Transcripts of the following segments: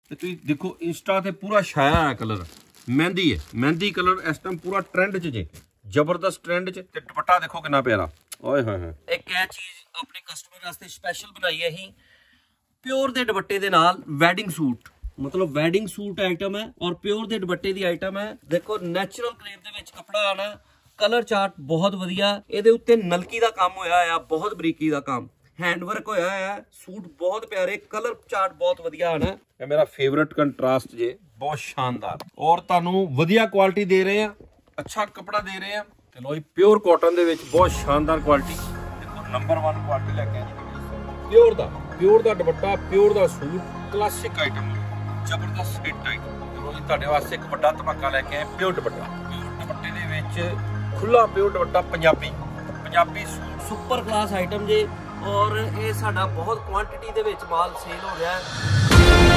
ਤੇ ਤੁਸੀਂ ਦੇਖੋ ਇੰਸਟਾ ਤੇ ਪੂਰਾ ਛਾਇਆ ਹੈ ਕਲਰ, ਮਹਿੰਦੀ ਹੈ, ਮਹਿੰਦੀ ਕਲਰ ਇਸ ਟਾਈਮ ਪੂਰਾ ਟ੍ਰੈਂਡ 'ਚ ਜੇ, ਜ਼ਬਰਦਸਤ ਟ੍ਰੈਂਡ 'ਚ। ਤੇ ਦੁਪੱਟਾ ਦੇਖੋ ਕਿੰਨਾ ਪਿਆਰਾ, ਓਏ ਹੋਏ ਹੋਏ। ਇੱਕ ਇਹ ਚੀਜ਼ ਆਪਣੇ ਕਸਟਮਰ ਵਾਸਤੇ ਸਪੈਸ਼ਲ ਬਣਾਈ ਹੈ ਅਸੀਂ, प्योर दे दुपट्टे दे नाल वैडिंग सूट, मतलब वैडिंग सूट आइटम है और प्योर दे दुपट्टे दी आइटम है। देखो नैचुरल क्रेप दे विच कपड़ा आना, कलर चार्ट बहुत वधिया, इहदे उत्ते नलकी दा काम होया है, बहुत बरीकी दा काम, हैंड वर्क होया है, सूट बहुत प्यारे, कलर चार्ट बहुत वधिया आना। ये मेरा फेवरेट कंट्रास्ट जे, बहुत शानदार और तुहानू वधिया क्वालिटी दे रहे हैं, अच्छा कपड़ा दे रहे हैं। ते लो जी प्योर कॉटन दे विच बहुत शानदार क्वालिटी, देखो नंबर 1 क्वालिटी लैके आए प्योर दा दुपट्टा, प्योर दा सूट, क्लासिक आइटम, जबरदस्त हिट आइटम। चलो जी तुहाडे वास्ते एक वड्डा धमाका लैके आए, प्योर दुपट्टा, प्योर दुपट्टे दे विच खुला प्योर दुपट्टा, Punjabi suit, super class item जे। और ये साडा बहुत क्वांटिटी दे विच माल सेल हो रहा है।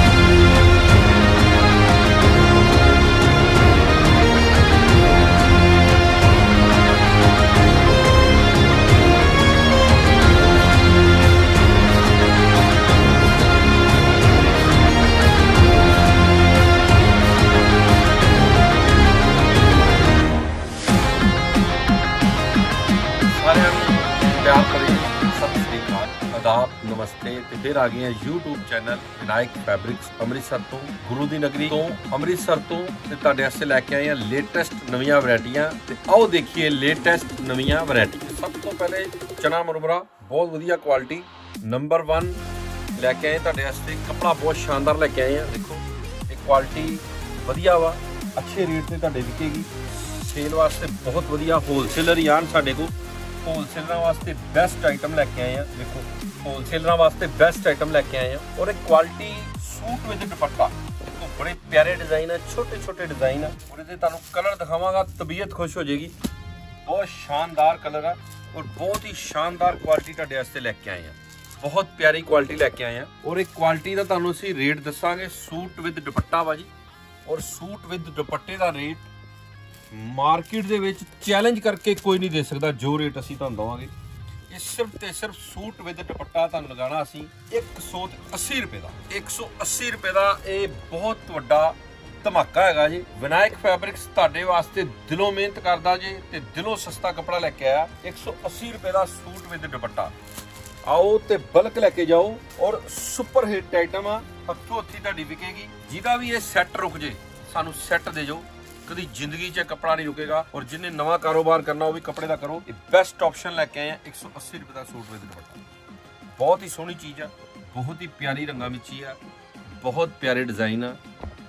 नमस्ते, तो फिर आ गए हैं YouTube channel Vinayak fabrics Amritsar तो, गुरु दी नगरी तो, अमृतसर तो तुहाडे वास्ते लैके आए हैं लेटेस्ट नवीं वैरायटियां। ते आओ देखिए लेटेस्ट नवीं वैरायटी। सब तो पहले चना मुरमुरा बहुत वधिया क्वालिटी, नंबर 1 लैके आए तुहाडे वास्ते, कपड़ा बहुत शानदार लैके आए हैं। देखो ये क्वालिटी वधिया वा, अच्छे रेट से तुहाडे विकेगी, सेल वास्ते बहुत वधिया, होलसेलर ही आन साडे कोल, होलसेलर वास्ते बेस्ट आइटम लैके आए हैं। देखो होलसेलर वास्ते बेस्ट आइटम लैके आए हैं और एक क्वालिटी सूट विद दुपट्टा, तो बड़े प्यारे डिजाइन है, छोटे छोटे डिजाइन है और इहदे तुहानू कलर दिखावांगा, तबीयत खुश हो जाएगी। बहुत शानदार कलर है और बहुत ही शानदार क्वालिटी तुहाडे वास्ते लैके आए हैं, बहुत प्यारी क्वालिटी लैके आए हैं। और एक क्वालिटी का तुहानू असीं रेट दसांगे, सूट विद दुपट्टा वा जी, और सूट विद दुपट्टे का रेट मार्केट दे विच चैलेंज करके कोई नहीं दे सकता जो रेट असीं तुहानू देवांगे। ये सिर्फ ते सिर्फ सूट विद दुपट्टा तुहानू लगाना असीं 180 रुपए का, 180 रुपए का। ये बहुत वड्डा धमाका हैगा जी। विनायक फैब्रिक्स तुहाडे वास्ते दिलों मेहनत करदा जी ते दिलों सस्ता कपड़ा लैके आया, 180 रुपए का सूट विद दुपट्टा। आओ ते बल्क लैके जाओ और सुपर हिट आइटम आ, हथों हथी तुहाडी विकेगी। जिहदा भी ये सैट रुक जे सानू सैट दे जाओ, कभी जिंदगी च कपड़ा नहीं रुकेगा। और जिन्हें नवा कारोबार करना वो भी कपड़े का करो, ये बेस्ट ऑप्शन लैके आए हैं। 180 रुपए का सूट विद दुपट्टा, बहुत ही सोहनी चीज़ है, बहुत ही प्यारी रंगा मिची है, बहुत प्यारे डिजाइन है।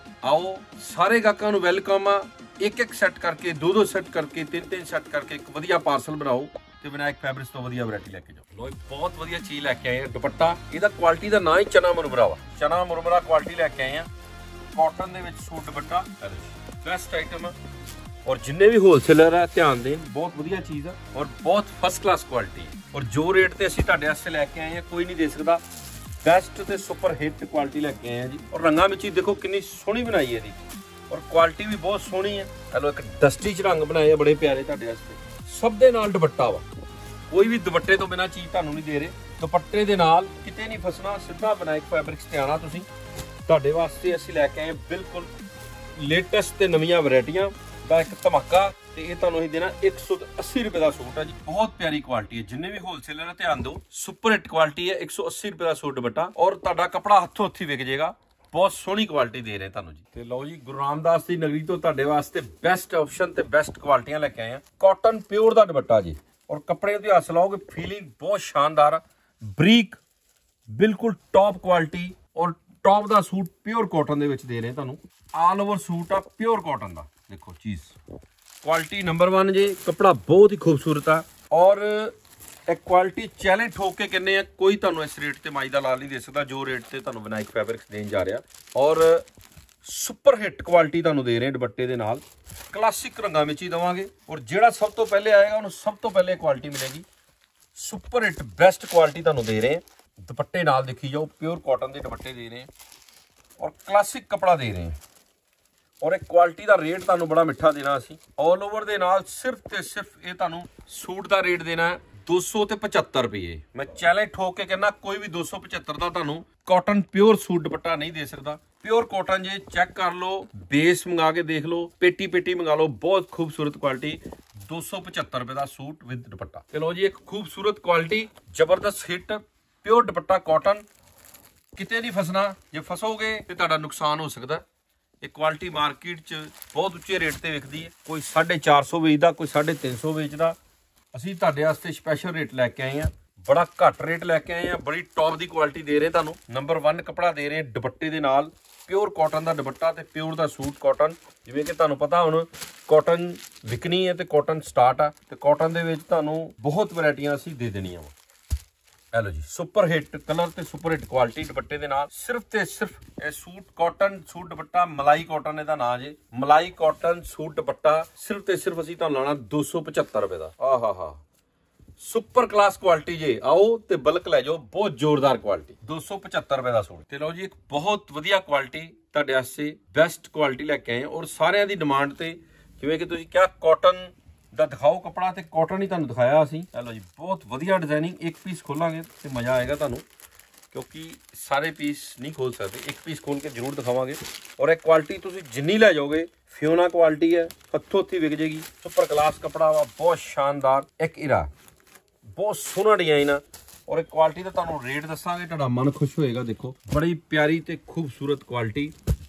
आओ सारे गाहकां नूं वेलकम आ, एक एक सैट करके, दो सैट करके, तीन सैट करके एक वधिया पार्सल बनाओ ते विनायक फैब्रिक्स तो वधिया वैरायटी लैके जाओ। लो बहुत वधिया चीज़ लैके आए हैं। दुपट्टा इहदा क्वालिटी का ना ही चना मुरमुरा वा, चना मुरमुरा क्वालिटी लैके आए हैं, कॉटन दे विच सूट दुपट्टा बेस्ट आइटम है। और जिन्ने भी होलसेलर है ध्यान दें, बहुत वधिया चीज़ है और बहुत फर्स्ट क्लास क्वालिटी है। और जो रेट ते असीं तुहाडे वास्ते लैके आए हैं कोई नहीं दे सकता, बेस्ट ते सुपर हिट क्वालिटी लैके आए हैं जी। और रंगां विच देखो कितनी सोहनी बनाई है जी, और क्वालिटी भी बहुत सोहनी है। हेलो एक डस्टी च रंग बनाए बड़े प्यारे तुहाडे वास्ते, सब दे नाल दुपट्टा वा, कोई भी दुपट्टे तो बिना चीज़ तुहानू नहीं दे रहे। दुपट्टे दे नाल किते नहीं फसना, सीधा विनायक फैब्रिक्स ते आना तुसीं। तुहाडे वास्ते असीं लैके आए बिल्कुल लेटेस्ट ते नवीं वैरायटियां दा एक धमाका। ते ये तुहानू देना 180 रुपए का सूट है जी, बहुत प्यारी क्वालिटी है। जिन्ने भी होलसेलर है ध्यान दो, सुपर हिट क्वालिटी है, 180 रुपए का सूट दुपट्टा और तुहाडा कपड़ा हथों हथी विक जाएगा। बहुत सोहनी क्वालिटी दे रहे हैं तुहानू जी। ते लो जी गुरु रामदास दी नगरी तो तुहाडे वास्ते बेस्ट ऑप्शन ते बेस्ट क्वालिटियां लैके आए हैं। कॉटन प्योर दा दुपट्टा जी, और कपड़े दी हस लाओगे फीलिंग बहुत शानदार, बरीक बिल्कुल टॉप क्वालिटी। और टॉप दा सूट प्योर कॉटन दे विच दे रहे हैं तुहानू, ऑल ओवर सूट आ प्योर कॉटन दा। देखो चीज़ क्वालिटी नंबर 1 जे, कपड़ा बहुत ही खूबसूरत है और एक क्वालिटी चैलेंज ठोक के कहने हैं, कोई तुहानू इस रेट ते माई दा लाल नहीं दे सकता जो रेट ते तुहानू विनायक फैब्रिक्स देन जा रहा। और सुपर हिट क्वालिटी तुहानू दे रहे हैं दुपट्टे दे नाल, क्लासिक रंगां विच ही देवांगे। और जिहड़ा सब तो पहले आएगा उन्हें सब तो पहले क्वालिटी मिलेगी, सुपर हिट बेस्ट क्वालिटी तुहानू दे रहे हैं। दुपट्टे नाल देखी जाओ, प्योर कॉटन के दुपट्टे दे रहे हैं और क्लासिक कपड़ा दे रहे हैं। और एक क्वालिटी का रेट तुहानू बड़ा मिठा देना असीं ऑल ओवर दे नाल, सिर्फ ते सिर्फ ये तुहानू सूट का रेट देना है 200 ਤੇ 75 ਰੁਪਏ। ਮੈਂ ਚੈਲੰਜ ਠੋਕ ਕੇ ਕਹਿੰਦਾ ਕੋਈ ਵੀ 275 ਦਾ ਤੁਹਾਨੂੰ ਕਾਟਨ ਪਿਓਰ ਸੂਟ ਦੁਪੱਟਾ ਨਹੀਂ ਦੇ ਸਕਦਾ। ਪਿਓਰ ਕਾਟਨ ਜੇ ਚੈੱਕ ਕਰ ਲਓ, ਬੇਸ ਮੰਗਾ ਕੇ ਦੇਖ ਲਓ, ਪੇਟੀ ਮੰਗਾ ਲਓ, ਬਹੁਤ ਖੂਬਸੂਰਤ ਕੁਆਲਿਟੀ। 275 ਰੁਪਏ ਦਾ ਸੂਟ ਵਿਦ ਦੁਪੱਟਾ। ਚਲੋ ਜੀ, ਇੱਕ ਖੂਬਸੂਰਤ ਕੁਆਲਿਟੀ, ਜ਼ਬਰਦਸਤ ਹਿੱਟ, ਪਿਓਰ ਦੁਪੱਟਾ ਕਾਟਨ। ਕਿਤੇ ਨਹੀਂ ਫਸਣਾ, ਜੇ ਫਸੋਗੇ ਤੇ ਤੁਹਾਡਾ ਨੁਕਸਾਨ ਹੋ ਸਕਦਾ। ਇਹ ਕੁਆਲਿਟੀ ਮਾਰਕੀਟ 'ਚ ਬਹੁਤ ਉੱਚੇ ਰੇਟ ਤੇ ਵਿਕਦੀ ਹੈ, ਕੋਈ 450 ਵੇਚਦਾ, ਕੋਈ 350 ਵੇਚਦਾ। ਅਸੀਂ ਤੁਹਾਡੇ ਵਾਸਤੇ ਸਪੈਸ਼ਲ ਰੇਟ ਲੈ ਕੇ ਆਏ ਹਾਂ, ਬੜਾ ਘੱਟ ਰੇਟ ਲੈ ਕੇ ਆਏ ਹਾਂ, ਬੜੀ ਟੌਪ ਦੀ ਕੁਆਲਿਟੀ ਦੇ ਰਹੇ ਤੁਹਾਨੂੰ। ਨੰਬਰ 1 ਕੱਪੜਾ ਦੇ ਰਹੇ ਦੁਪੱਟੇ ਦੇ ਨਾਲ, ਪਿਓਰ ਕਾਟਨ ਦਾ ਦੁਪੱਟਾ ਤੇ ਪਿਓਰ ਦਾ ਸੂਟ ਕਾਟਨ। ਜਿਵੇਂ ਕਿ ਤੁਹਾਨੂੰ ਪਤਾ ਹੁਣ ਕਾਟਨ ਵਿਕਣੀ ਹੈ ਤੇ ਕਾਟਨ ਸਟਾਰਟ ਆ, ਤੇ ਕਾਟਨ ਦੇ ਵਿੱਚ ਤੁਹਾਨੂੰ ਬਹੁਤ ਵੈਰਾਈਟੀਆਂ ਅਸੀਂ ਦੇ ਦੇਣੀਆਂ ਵਾ। हेलो जी, सुपर हिट कलर ते सुपर हिट क्वालिटी दुपट्टे दे नाल। सिर्फ ते सिर्फ ये सूट कॉटन सूट दुपट्टा मलाई कॉटन इहदा नाम जे, मलाई कॉटन सूट दुपट्टा सिर्फ ते सिर्फ असीं तुहानूं लाना 275 रुपए दा। आहा सुपर क्लास क्वालिटी जे, आओ ते बल्क लै जाओ, बहुत जोरदार क्वालिटी। 275 रुपए दा सूट। ते लो जी, एक बहुत वधिया क्वालिटी तुहाडे वास्ते बेस्ट क्वालिटी लैके आए और सारिਆਂ ਦੀ डिमांड ते, जिवें कि तुसीं क्या कॉटन ਦਾ ਦਿਖਾਓ ਕੱਪੜਾ, ਤੇ ਕਾਟਨ ਹੀ ਤੁਹਾਨੂੰ ਦਿਖਾਇਆ ਅਸੀਂ। ਚਲੋ ਜੀ, ਬਹੁਤ ਵਧੀਆ ਡਿਜ਼ਾਈਨਿੰਗ। ਇੱਕ ਪੀਸ ਖੋਲਾਂਗੇ ਤੇ ਮਜ਼ਾ ਆਏਗਾ ਤੁਹਾਨੂੰ, ਕਿਉਂਕਿ ਸਾਰੇ ਪੀਸ ਨਹੀਂ ਖੋਲ ਸਕਦੇ, ਇੱਕ ਪੀਸ ਖੋਲ ਕੇ ਜ਼ਰੂਰ ਦਿਖਾਵਾਂਗੇ। ਔਰ ਇਹ ਕੁਆਲਿਟੀ ਤੁਸੀਂ ਜਿੰਨੀ ਲੈ ਜਾਓਗੇ, ਫਿਓਨਾ ਕੁਆਲਿਟੀ ਹੈ, ਹੱਥੋਂ ਹੱਥੀ ਵਿਕ ਜੇਗੀ। ਸੁਪਰ ਕਲਾਸ ਕੱਪੜਾ ਵਾ, ਬਹੁਤ ਸ਼ਾਨਦਾਰ, ਇੱਕ ਇਰਾ, ਬਹੁਤ ਸੋਹਣਾ ਡਿਜ਼ਾਈਨ ਆ। ਔਰ ਇਹ ਕੁਆਲਿਟੀ ਦਾ ਤੁਹਾਨੂੰ ਰੇਟ ਦੱਸਾਂਗੇ, ਤੁਹਾਡਾ ਮਨ ਖੁਸ਼ ਹੋਏਗਾ। ਦੇਖੋ, ਬੜੀ ਪਿਆਰੀ ਤੇ ਖੂਬਸੂਰਤ ਕੁਆਲਿਟੀ,